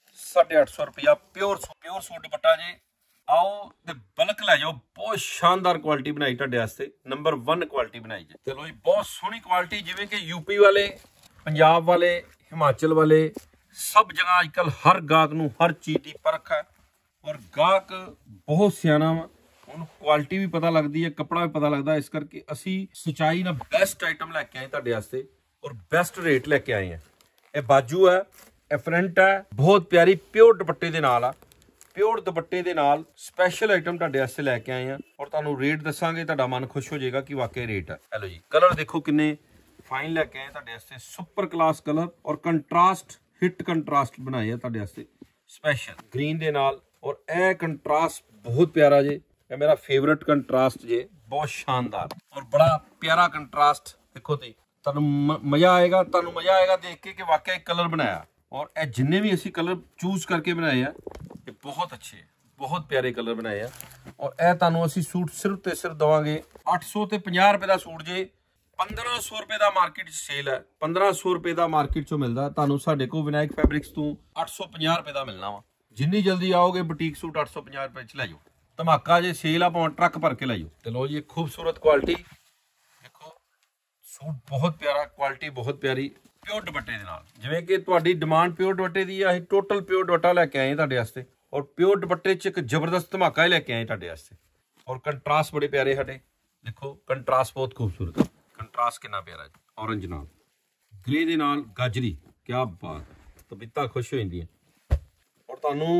850 ਰੁਪਇਆ, ਪਿਓਰ ਸੂਟ ਦੁਪੱਟਾ ਜੇ। आओ ते बल्क लै जाओ, बहुत शानदार क्वालिटी बनाई तुहाडे वास्ते, नंबर 1 क्वालिटी बनाई जी। चलो जी, बहुत सोहनी क्वालिटी, जिवें कि यूपी वाले, पंजाब वाले, हिमाचल वाले, सब जगह अजकल हर गाहक नूं हर चीज़ की परख है और गाहक बहुत सियाना वा, उन्हें क्वालिटी भी पता लगती है, कपड़ा भी पता लगता है। इस करके असी सच्चाई नाल बेस्ट आइटम लैके आए तुहाडे वास्ते और बेस्ट रेट लैके आए हैं। ये बाजू है, ये फ्रंट है, बहुत प्यारी प्योर दुपट्टे दे नाल आ, प्योर दुपट्टे दे नाल स्पैशल आइटम तुहाडे वास्ते लैके आए हैं और तुहानूं रेट दसांगे, तुहाडा मन खुश हो जाएगा कि वाकई रेट है। हेलो जी, कलर देखो किन्ने फाइन लैके आए तुहाडे वास्ते, सुपर क्लास कलर और कंट्रास्ट, हिट कंट्रास्ट बनाए है तुहाडे वास्ते स्पैशल ग्रीन दे नाल। और ए कंट्रास्ट बहुत प्यारा जे, ये मेरा फेवरेट कंट्रास्ट जे, बहुत शानदार और बड़ा प्यारा कंट्रास्ट। देखो जी, तुहानूं मजा आएगा, तुहानूं मजा आएगा देख के कि वाकई कलर बनाया। और ए जिन्ने भी असी कलर चूज करके बनाए हैं, ये बहुत अच्छे, बहुत प्यारे कलर बनाए हैं। और ए तुहानूं असी सूट सिर्फ ते सिर्फ देवांगे 800 ते 50 रुपए का सूट जे, 1500 रुपए का मार्केट सेल है, 1500 रुपए का मार्केट चों मिलदा, तुहानूं साडे कोल विनायक फैब्रिक्स तो 850 रुपए का मिलना वा। जिन्नी जल्दी आओगे बुटीक सूट 850 रुपए च लै जाओ, धमाका जे सेल आ, भावें ट्रक भर के लै जाओ। ते लो जी, खूबसूरत क्वालिटी देखो, सूट बहुत प्यारा, क्वालिटी बहुत प्यारी, प्योर दुपट्टे दे नाल। जिवें कि तुहाडी डिमांड प्योर दुपट्टे दी है, टोटल प्योर दुपट्टा लैके आए तुहाडे वास्ते और प्योर दुपट्टे च एक जबरदस्त धमाका ही लैके आए तुहाडे वास्ते। और कंट्रास्ट बड़े प्यारे साडे, देखो कंट्रास्ट बहुत खूबसूरत है, कंट्रास्ट कितना प्यारा है, ऑरेंज नाल ग्रे दे नाल गाजरी, क्या बात, तबीयतां खुश हो जांदियां। और तुहानूं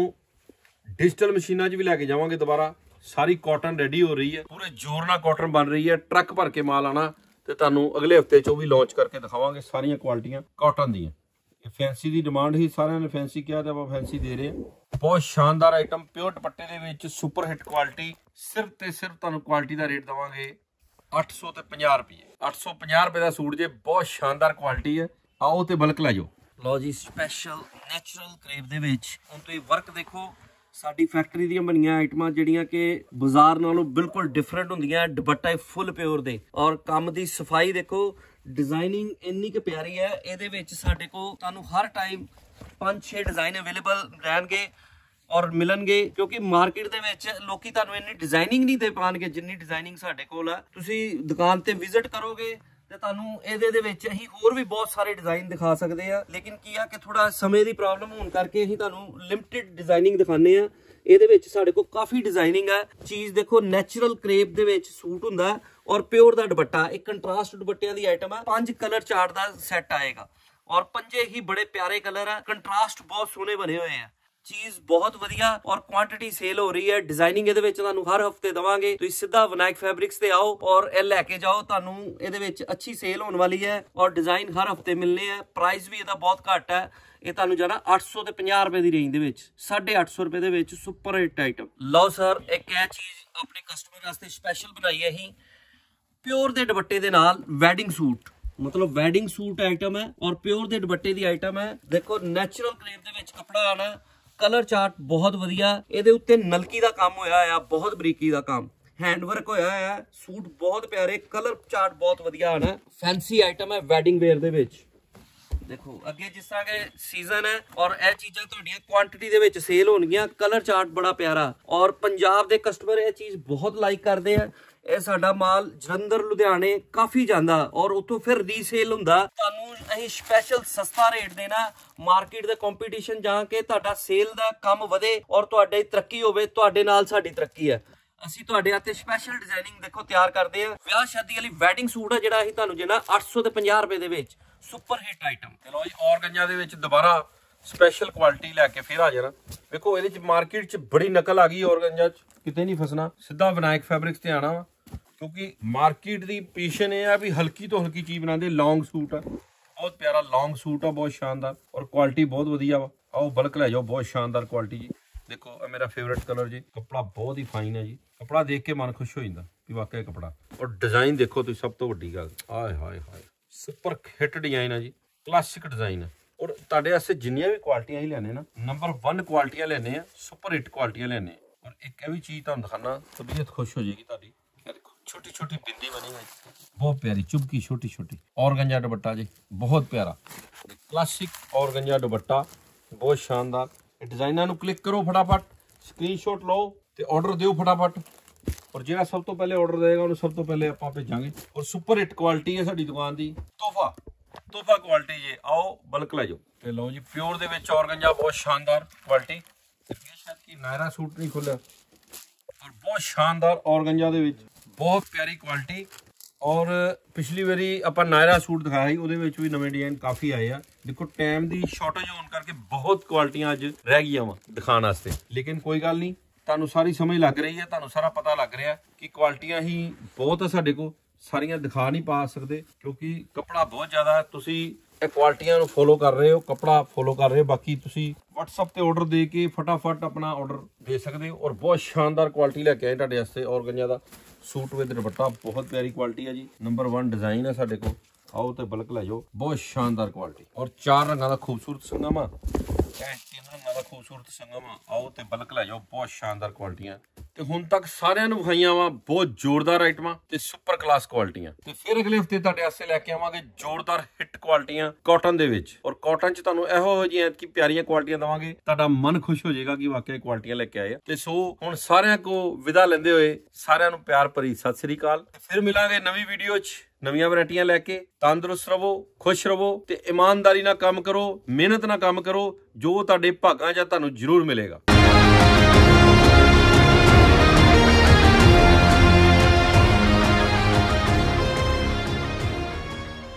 डिजिटल मशीनां 'च भी लैके जावांगे दोबारा, सारी कॉटन रेडी हो रही है, पूरे जोर नाल कॉटन बन रही है, ट्रक भर के माल आना ते तुहानूं अगले हफ्ते 'चों भी लॉन्च करके दिखावांगे सारियां क्वालिटियां कॉटन दी। ये फैंसी दी डिमांड ही, सारियां ने फैंसी किया ते आपां फैंसी दे रहे हैं। बहुत शानदार आइटम प्योर दुपट्टे दे विच सुपर हिट क्वालिटी, सिर्फ ते सिर्फ तुहानूं क्वालिटी दा रेट देवांगे 850 रुपए, 850 रुपए का सूट जे, बहुत शानदार क्वालिटी है। आओ ते बल्क लै जाओ। लो जी, स्पैशल नैचुरल क्रेप दे विच हुण तुसीं वर्क देखो, साडी फैक्टरी ਦੀਆਂ ਬਣੀਆਂ ਆਈਟਮਾਂ ਜਿਹੜੀਆਂ ਕਿ ਬਾਜ਼ਾਰ ਨਾਲੋਂ ਬਿਲਕੁਲ ਡਿਫਰੈਂਟ ਹੁੰਦੀਆਂ, ਦੁਪੱਟਾ ਫੁੱਲ ਪਿਓਰ ਦੇ ਔਰ ਕੰਮ ਦੀ ਸਫਾਈ ਦੇਖੋ, ਡਿਜ਼ਾਈਨਿੰਗ ਇੰਨੀ ਕੁ ਪਿਆਰੀ ਹੈ। ਇਹਦੇ ਵਿੱਚ ਸਾਡੇ ਕੋਲ ਤੁਹਾਨੂੰ ਹਰ ਟਾਈਮ 5-6 ਡਿਜ਼ਾਈਨ ਅਵੇਲੇਬਲ ਰਹਿਣਗੇ ਔਰ ਮਿਲਣਗੇ, ਕਿਉਂਕਿ ਮਾਰਕੀਟ ਦੇ ਵਿੱਚ ਲੋਕੀ ਤੁਹਾਨੂੰ ਇੰਨੀ ਡਿਜ਼ਾਈਨਿੰਗ ਨਹੀਂ ਦੇ ਪਾਣਗੇ ਜਿੰਨੀ ਡਿਜ਼ਾਈਨਿੰਗ ਸਾਡੇ ਕੋਲ ਆ। ਤੁਸੀਂ ਦੁਕਾਨ ਤੇ ਵਿਜ਼ਿਟ ਕਰੋਗੇ ਤੇ ਤੁਹਾਨੂੰ ਇਹਦੇ ਦੇ ਵਿੱਚ ਅਸੀਂ ਹੋਰ ਵੀ ਬਹੁਤ ਸਾਰੇ ਡਿਜ਼ਾਈਨ ਦਿਖਾ ਸਕਦੇ ਆ, ਲੇਕਿਨ ਕੀ ਆ ਕਿ ਥੋੜਾ ਸਮੇਂ ਦੀ ਪ੍ਰੋਬਲਮ ਹੋਣ ਕਰਕੇ ਅਸੀਂ ਤੁਹਾਨੂੰ ਲਿਮਿਟਿਡ ਡਿਜ਼ਾਈਨਿੰਗ ਦਿਖਾਉਂਦੇ ਆ। ਇਹਦੇ ਵਿੱਚ ਸਾਡੇ ਕੋਲ ਕਾਫੀ ਡਿਜ਼ਾਈਨਿੰਗ ਹੈ। ਚੀਜ਼ ਦੇਖੋ, ਨੈਚੁਰਲ ਕ੍ਰੇਪ ਦੇ ਵਿੱਚ ਸੂਟ ਹੁੰਦਾ ਔਰ ਪਿਓਰ ਦਾ ਦੁਪੱਟਾ, ਇੱਕ ਕੰਟਰਾਸਟ ਦੁਪੱਟਿਆਂ ਦੀ ਆਈਟਮ ਹੈ। 5 ਕਲਰ ਚਾਰਟ ਦਾ ਸੈੱਟ ਆਏਗਾ ਔਰ 5 ਹੀ ਬੜੇ ਪਿਆਰੇ ਕਲਰ ਆ, ਕੰਟਰਾਸਟ ਬਹੁਤ ਸੋਹਣੇ ਬਣੇ ਹੋਏ ਆ। चीज बहुत वधिया और क्वांटिटी सेल हो रही है। डिजाइनिंग ਇਹਦੇ ਵਿੱਚ ਤੁਹਾਨੂੰ ਹਰ ਹਫਤੇ ਦਵਾਂਗੇ। ਤੁਸੀਂ ਸਿੱਧਾ ਵਿਨਾਇਕ ਫੈਬਰਿक्स ਤੇ ਆਓ ਔਰ ਇਹ ਲੈ ਕੇ ਜਾਓ, ਤੁਹਾਨੂੰ ਇਹਦੇ ਵਿੱਚ ਅੱਛੀ ਸੇਲ ਹੋਣ ਵਾਲੀ ਹੈ ਔਰ ਡਿਜ਼ਾਈਨ ਹਰ ਹਫਤੇ ਮਿਲਨੇ ਆ। ਪ੍ਰਾਈਸ ਵੀ ਇਹਦਾ ਬਹੁਤ ਘੱਟ ਹੈ, ਇਹ ਤੁਹਾਨੂੰ ਜਾਣਾ 800 ਤੇ 50 ਰੁਪਏ ਦੀ ਰੇਂਜ ਦੇ ਵਿੱਚ, 850 ਰੁਪਏ ਦੇ ਵਿੱਚ ਸੁਪਰ ਹਿੱਟ ਆਈਟਮ। ਲਓ ਸਰ, ਇੱਕ ਇਹ ਚੀਜ਼ ਆਪਣੇ ਕਸਟਮਰ ਵਾਸਤੇ ਸਪੈਸ਼ਲ ਬਣਾਈ ਹੈ ਅਸੀਂ, ਪਿਓਰ ਦੇ ਦੁਪੱਟੇ ਦੇ ਨਾਲ ਵੈਡਿੰਗ ਸੂਟ, मतलब वेडिंग सूट आइटम है और प्योर दे दुपट्टे दी आइटम है। देखो नैचुरल क्रेप दे विच कपड़ा आना, कलर चार्ट बहुत वधिया, ਇਹਦੇ ਉੱਤੇ ਨਲਕੀ ਦਾ ਕੰਮ ਹੋਇਆ ਆ, ਬਹੁਤ ਬਰੀਕੀ ਦਾ ਕੰਮ, हैंड वर्क ਹੋਇਆ ਆ। सूट बहुत प्यारे, कलर चार्ट बहुत वधिया आना, फैंसी आइटम है वेडिंग वेयर ਦੇ ਵਿੱਚ। देखो अगे जिस तरह के सीजन है और यह चीज़ां तुहाडियां क्वांटिटी दे विच सेल होणगियां। कलर चार्ट बड़ा प्यारा और पंजाब दे कस्टमर यह चीज़ बहुत लाइक करते हैं। ਇਹ ਸਾਡਾ ਮਾਲ ਜਲੰਧਰ ਲੁਧਿਆਣੇ ਕਾਫੀ ਜਾਂਦਾ ਔਰ ਉੱਥੋਂ ਫਿਰ ਰੀਸੇਲ ਹੁੰਦਾ। ਤੁਹਾਨੂੰ ਅਸੀਂ ਸਪੈਸ਼ਲ ਸਸਤਾ ਰੇਟ ਦੇਣਾ, ਮਾਰਕੀਟ ਦੇ ਕੰਪੀਟੀਸ਼ਨ ਜਾ ਕੇ ਤੁਹਾਡਾ ਸੇਲ ਦਾ ਕੰਮ ਵਧੇ ਔਰ ਤੁਹਾਡੀ ਤਰੱਕੀ ਹੋਵੇ। ਤੁਹਾਡੇ ਨਾਲ ਸਾਡੀ ਤਰੱਕੀ ਹੈ। ਅਸੀਂ ਤੁਹਾਡੇ ਵਾਸਤੇ ਸਪੈਸ਼ਲ ਡਿਜ਼ਾਈਨਿੰਗ ਦੇਖੋ ਤਿਆਰ ਕਰਦੇ ਆ। ਵਿਆਹ ਸ਼ਾਦੀ ਵਾਲੀ ਵੈਡਿੰਗ ਸੂਟ ਹੈ ਜਿਹੜਾ ਅਸੀਂ ਤੁਹਾਨੂੰ ਦੇਣਾ 850 ਰੁਪਏ ਦੇ ਵਿੱਚ, ਸੁਪਰ ਹਿੱਟ ਆਈਟਮ। ਚਲੋ ਜੀ, ਔਰਗੰਜਾ ਦੇ ਵਿੱਚ ਦੁਬਾਰਾ ਸਪੈਸ਼ਲ ਕੁਆਲਿਟੀ ਲੈ ਕੇ ਫਿਰ ਆ ਜਾਣਾ। ਵੇਖੋ ਇਹਦੇ ਚ ਮਾਰਕੀਟ ਚ ਬੜੀ ਨਕਲ ਆ ਗਈ ਔਰਗੰਜਾ ਚ, ਕਿਤੇ ਨਹੀਂ ਫਸਣਾ, ਸਿੱਧਾ ਵਿਨਾਇਕ ਫੈਬਰਿਕਸ ਤੇ ਆਣਾ ਵਾ, ਕਿਉਂਕਿ ਮਾਰਕੀਟ ਦੀ ਪੋਜੀਸ਼ਨ ਇਹ ਆ ਵੀ ਹਲਕੀ ਤੋਂ ਹਲਕੀ ਚੀਜ਼ ਬਣਾਉਂਦੇ। ਲੌਂਗ ਸੂਟ ਆ, ਬਹੁਤ ਪਿਆਰਾ ਲੌਂਗ ਸੂਟ ਆ, ਬਹੁਤ ਸ਼ਾਨਦਾਰ, ਔਰ ਕੁਆਲਿਟੀ ਬਹੁਤ ਵਧੀਆ ਵਾ। ਆਓ ਬਲਕ ਲੈ ਜਾਓ, ਬਹੁਤ ਸ਼ਾਨਦਾਰ ਕੁਆਲਿਟੀ ਜੀ। ਦੇਖੋ ਇਹ ਮੇਰਾ ਫੇਵਰੇਟ ਕਲਰ ਜੀ, ਕੱਪੜਾ ਬਹੁਤ ਹੀ ਫਾਈਨ ਹੈ ਜੀ, ਕੱਪੜਾ ਦੇਖ ਕੇ ਮਨ ਖੁਸ਼ ਹੋ ਜਾਂਦਾ ਵੀ ਵਾਕਿਆ ਕੱਪੜਾ। ਔਰ ਡਿਜ਼ਾਈਨ ਦੇਖੋ ਤੁਸੀਂ, ਸਭ ਤੋਂ ਵੱਡੀ ਗੱਲ, ਆਏ ਹਾਏ ਹਾਏ, ਸੁਪਰ ਹਿੱਟ ਡਿਜ਼ਾਈਨ ਹੈ ਜੀ, ਕਲਾਸਿਕ ਡਿਜ਼ਾਈਨ ਹੈ। ਔਰ ਤੁਹਾਡੇ ਵਾਸਤੇ ਜਿੰਨੀਆਂ ਵੀ ਕੁਆਲਿਟੀਆਂ ਹੀ ਲੈਣੇ ਨਾ, ਨੰਬਰ 1 ਕੁਆਲਿਟੀਆਂ ਲੈਣੇ ਆ, ਸੁਪਰ ਹਿੱਟ ਕੁਆਲਿਟੀਆਂ ਲੈਣੇ। ਔਰ ਇੱਕ ਇਹ ਵੀ ਚੀਜ਼ ਤੁਹਾਨੂੰ ਦਿਖਾਣਾ, ਤਬੀਅਤ ਖੁਸ਼ ਹੋ ਜਾਏਗੀ ਤੁਹਾਡੀ। ਦੇਖੋ छोटी छोटी बिंदी बनी है, बहुत प्यारी चुबकी, छोटी छोटी ऑर्गेंजा दुपट्टा जी, बहुत प्यारा क्लासिक ऑर्गेंजा दुपट्टा, बहुत शानदार। डिजाइनर नूं क्लिक करो फटाफट, स्क्रीनशॉट लो ते ऑर्डर दिओ फटाफट। और जिहड़ा सब तो पहले ऑर्डर देगा उन्हें सब तो पहले आपां भेजांगे। और सुपर हिट क्वालिटी है साडी दुकान दी, तोहफा क्वालिटी जी। आओ बल्क ले जाओ ते लो जी, प्योर दे विच ऑर्गेंजा, बहुत शानदार क्वालिटी। शायद कि नायरा सूट नहीं खुलिया, और बहुत शानदार ऑर्गेंजा दे विच बहुत प्यारी क्वालिटी। और पिछली बारी ਆਪਾਂ ਨਾਇਰਾ ਸੂਟ ਦਿਖਾਇਆ ਸੀ, ਉਹਦੇ ਵਿੱਚ ਵੀ ਨਵੇਂ ਡਿਜ਼ਾਈਨ ਕਾਫੀ ਆਏ ਆ। ਦੇਖੋ ਟਾਈਮ ਦੀ ਸ਼ਾਰਟੇਜ ਹੋਣ ਕਰਕੇ ਬਹੁਤ ਕੁਆਲਿਟੀਆਂ ਅੱਜ ਰਹਿ ਗਈਆਂ ਵਾ ਦਿਖਾਉਣ ਵਾਸਤੇ, ਲੇਕਿਨ ਕੋਈ ਗੱਲ ਨਹੀਂ, ਤੁਹਾਨੂੰ ਸਾਰੀ ਸਮਝ ਲੱਗ ਰਹੀ ਹੈ, ਤੁਹਾਨੂੰ ਸਾਰਾ ਪਤਾ ਲੱਗ ਰਿਹਾ ਕਿ ਕੁਆਲਿਟੀਆਂ ਹੀ ਬਹੁਤ ਆ ਸਾਡੇ ਕੋਲ, ਸਾਰੀਆਂ ਦਿਖਾ ਨਹੀਂ ਪਾ ਸਕਦੇ ਕਿਉਂਕਿ ਕੱਪੜਾ ਬਹੁਤ ਜ਼ਿਆਦਾ ਹੈ। ਤੁਸੀਂ ਇਹ ਕੁਆਲਿਟੀਆਂ ਨੂੰ ਫੋਲੋ ਕਰ ਰਹੇ ਹੋ, ਕੱਪੜਾ ਫੋਲੋ ਕਰ ਰਹੇ ਹੋ, ਬਾਕੀ ਤੁਸੀਂ WhatsApp ਤੇ ਆਰਡਰ ਦੇ ਕੇ ਫਟਾਫਟ ਆਪਣਾ ਆਰਡਰ ਦੇ ਸਕਦੇ ਹੋ। ਔਰ ਬਹੁਤ ਸ਼ਾਨਦਾਰ ਕੁਆਲਿਟੀ ਲੈ ਕੇ ਆਏ ਤੁਹਾਡੇ ਵਾਸਤੇ ਔਰਗੰਜਾ ਦਾ सूट विद दुपट्टा, बहुत प्यारी क्वालिटी है जी, नंबर 1 डिजाइन है साडे को। आओ तो बल्क ले जाओ, बहुत शानदार क्वालिटी। और 4 रंगों का खूबसूरत संगम, 3 रंगों का खूबसूरत संगम। आओ तो बल्क ले जाओ, बहुत शानदार क्वालिटियां ते हुण तक सारिਆਂ ਨੂੰ ਵਿਖਾਈਆਂ ਵਾ, ਬਹੁਤ ਜ਼ੋਰਦਾਰ ਆਈਟਮਾਂ ਤੇ ਸੁਪਰ ਕਲਾਸ ਕੁਆਲਿਟੀਆਂ। ਤੇ ਫਿਰ ਅਗਲੇ ਹਫਤੇ ਤੁਹਾਡੇ ਵਾਸਤੇ ਲੈ ਕੇ ਆਵਾਂਗੇ ਜ਼ੋਰਦਾਰ ਹਿੱਟ ਕੁਆਲਿਟੀਆਂ ਕਾਟਨ ਦੇ ਵਿੱਚ। ਔਰ ਕਾਟਨ 'ਚ ਤੁਹਾਨੂੰ ਇਹੋ ਜਿਹੀਆਂ ਕਿ ਪਿਆਰੀਆਂ ਕੁਆਲਿਟੀਆਂ ਦਵਾਂਗੇ, ਤੁਹਾਡਾ ਮਨ ਖੁਸ਼ ਹੋ ਜਾਏਗਾ ਕਿ ਵਾਕਿਆ ਕੁਆਲਿਟੀਆਂ ਲੈ ਕੇ ਆਏ ਆ। ਤੇ ਸੋ ਹੁਣ ਸਾਰਿਆਂ ਕੋ ਵਿਦਾ ਲੈਂਦੇ ਹੋਏ ਸਾਰਿਆਂ ਨੂੰ ਪਿਆਰ ਭਰੀ ਸਤਿ ਸ੍ਰੀ ਅਕਾਲ। ਫਿਰ ਮਿਲਾਂਗੇ ਨਵੀਂ ਵੀਡੀਓ 'ਚ ਨਵੀਆਂ ਵੈਰਾਈਟੀਆਂ ਲੈ ਕੇ। ਤੰਦਰੁਸਤ ਰਹੋ, ਖੁਸ਼ ਰਹੋ ਤੇ ਇਮਾਨਦਾਰੀ ਨਾਲ ਕੰਮ ਕਰੋ, ਮਿਹਨਤ ਨਾਲ ਕੰਮ ਕਰੋ, ਜੋ ਤੁਹਾਡੇ ਭਾਗਾਂ 'ਚ ਤੁਹਾਨੂੰ ਜ਼ਰੂਰ ਮਿਲੇਗਾ।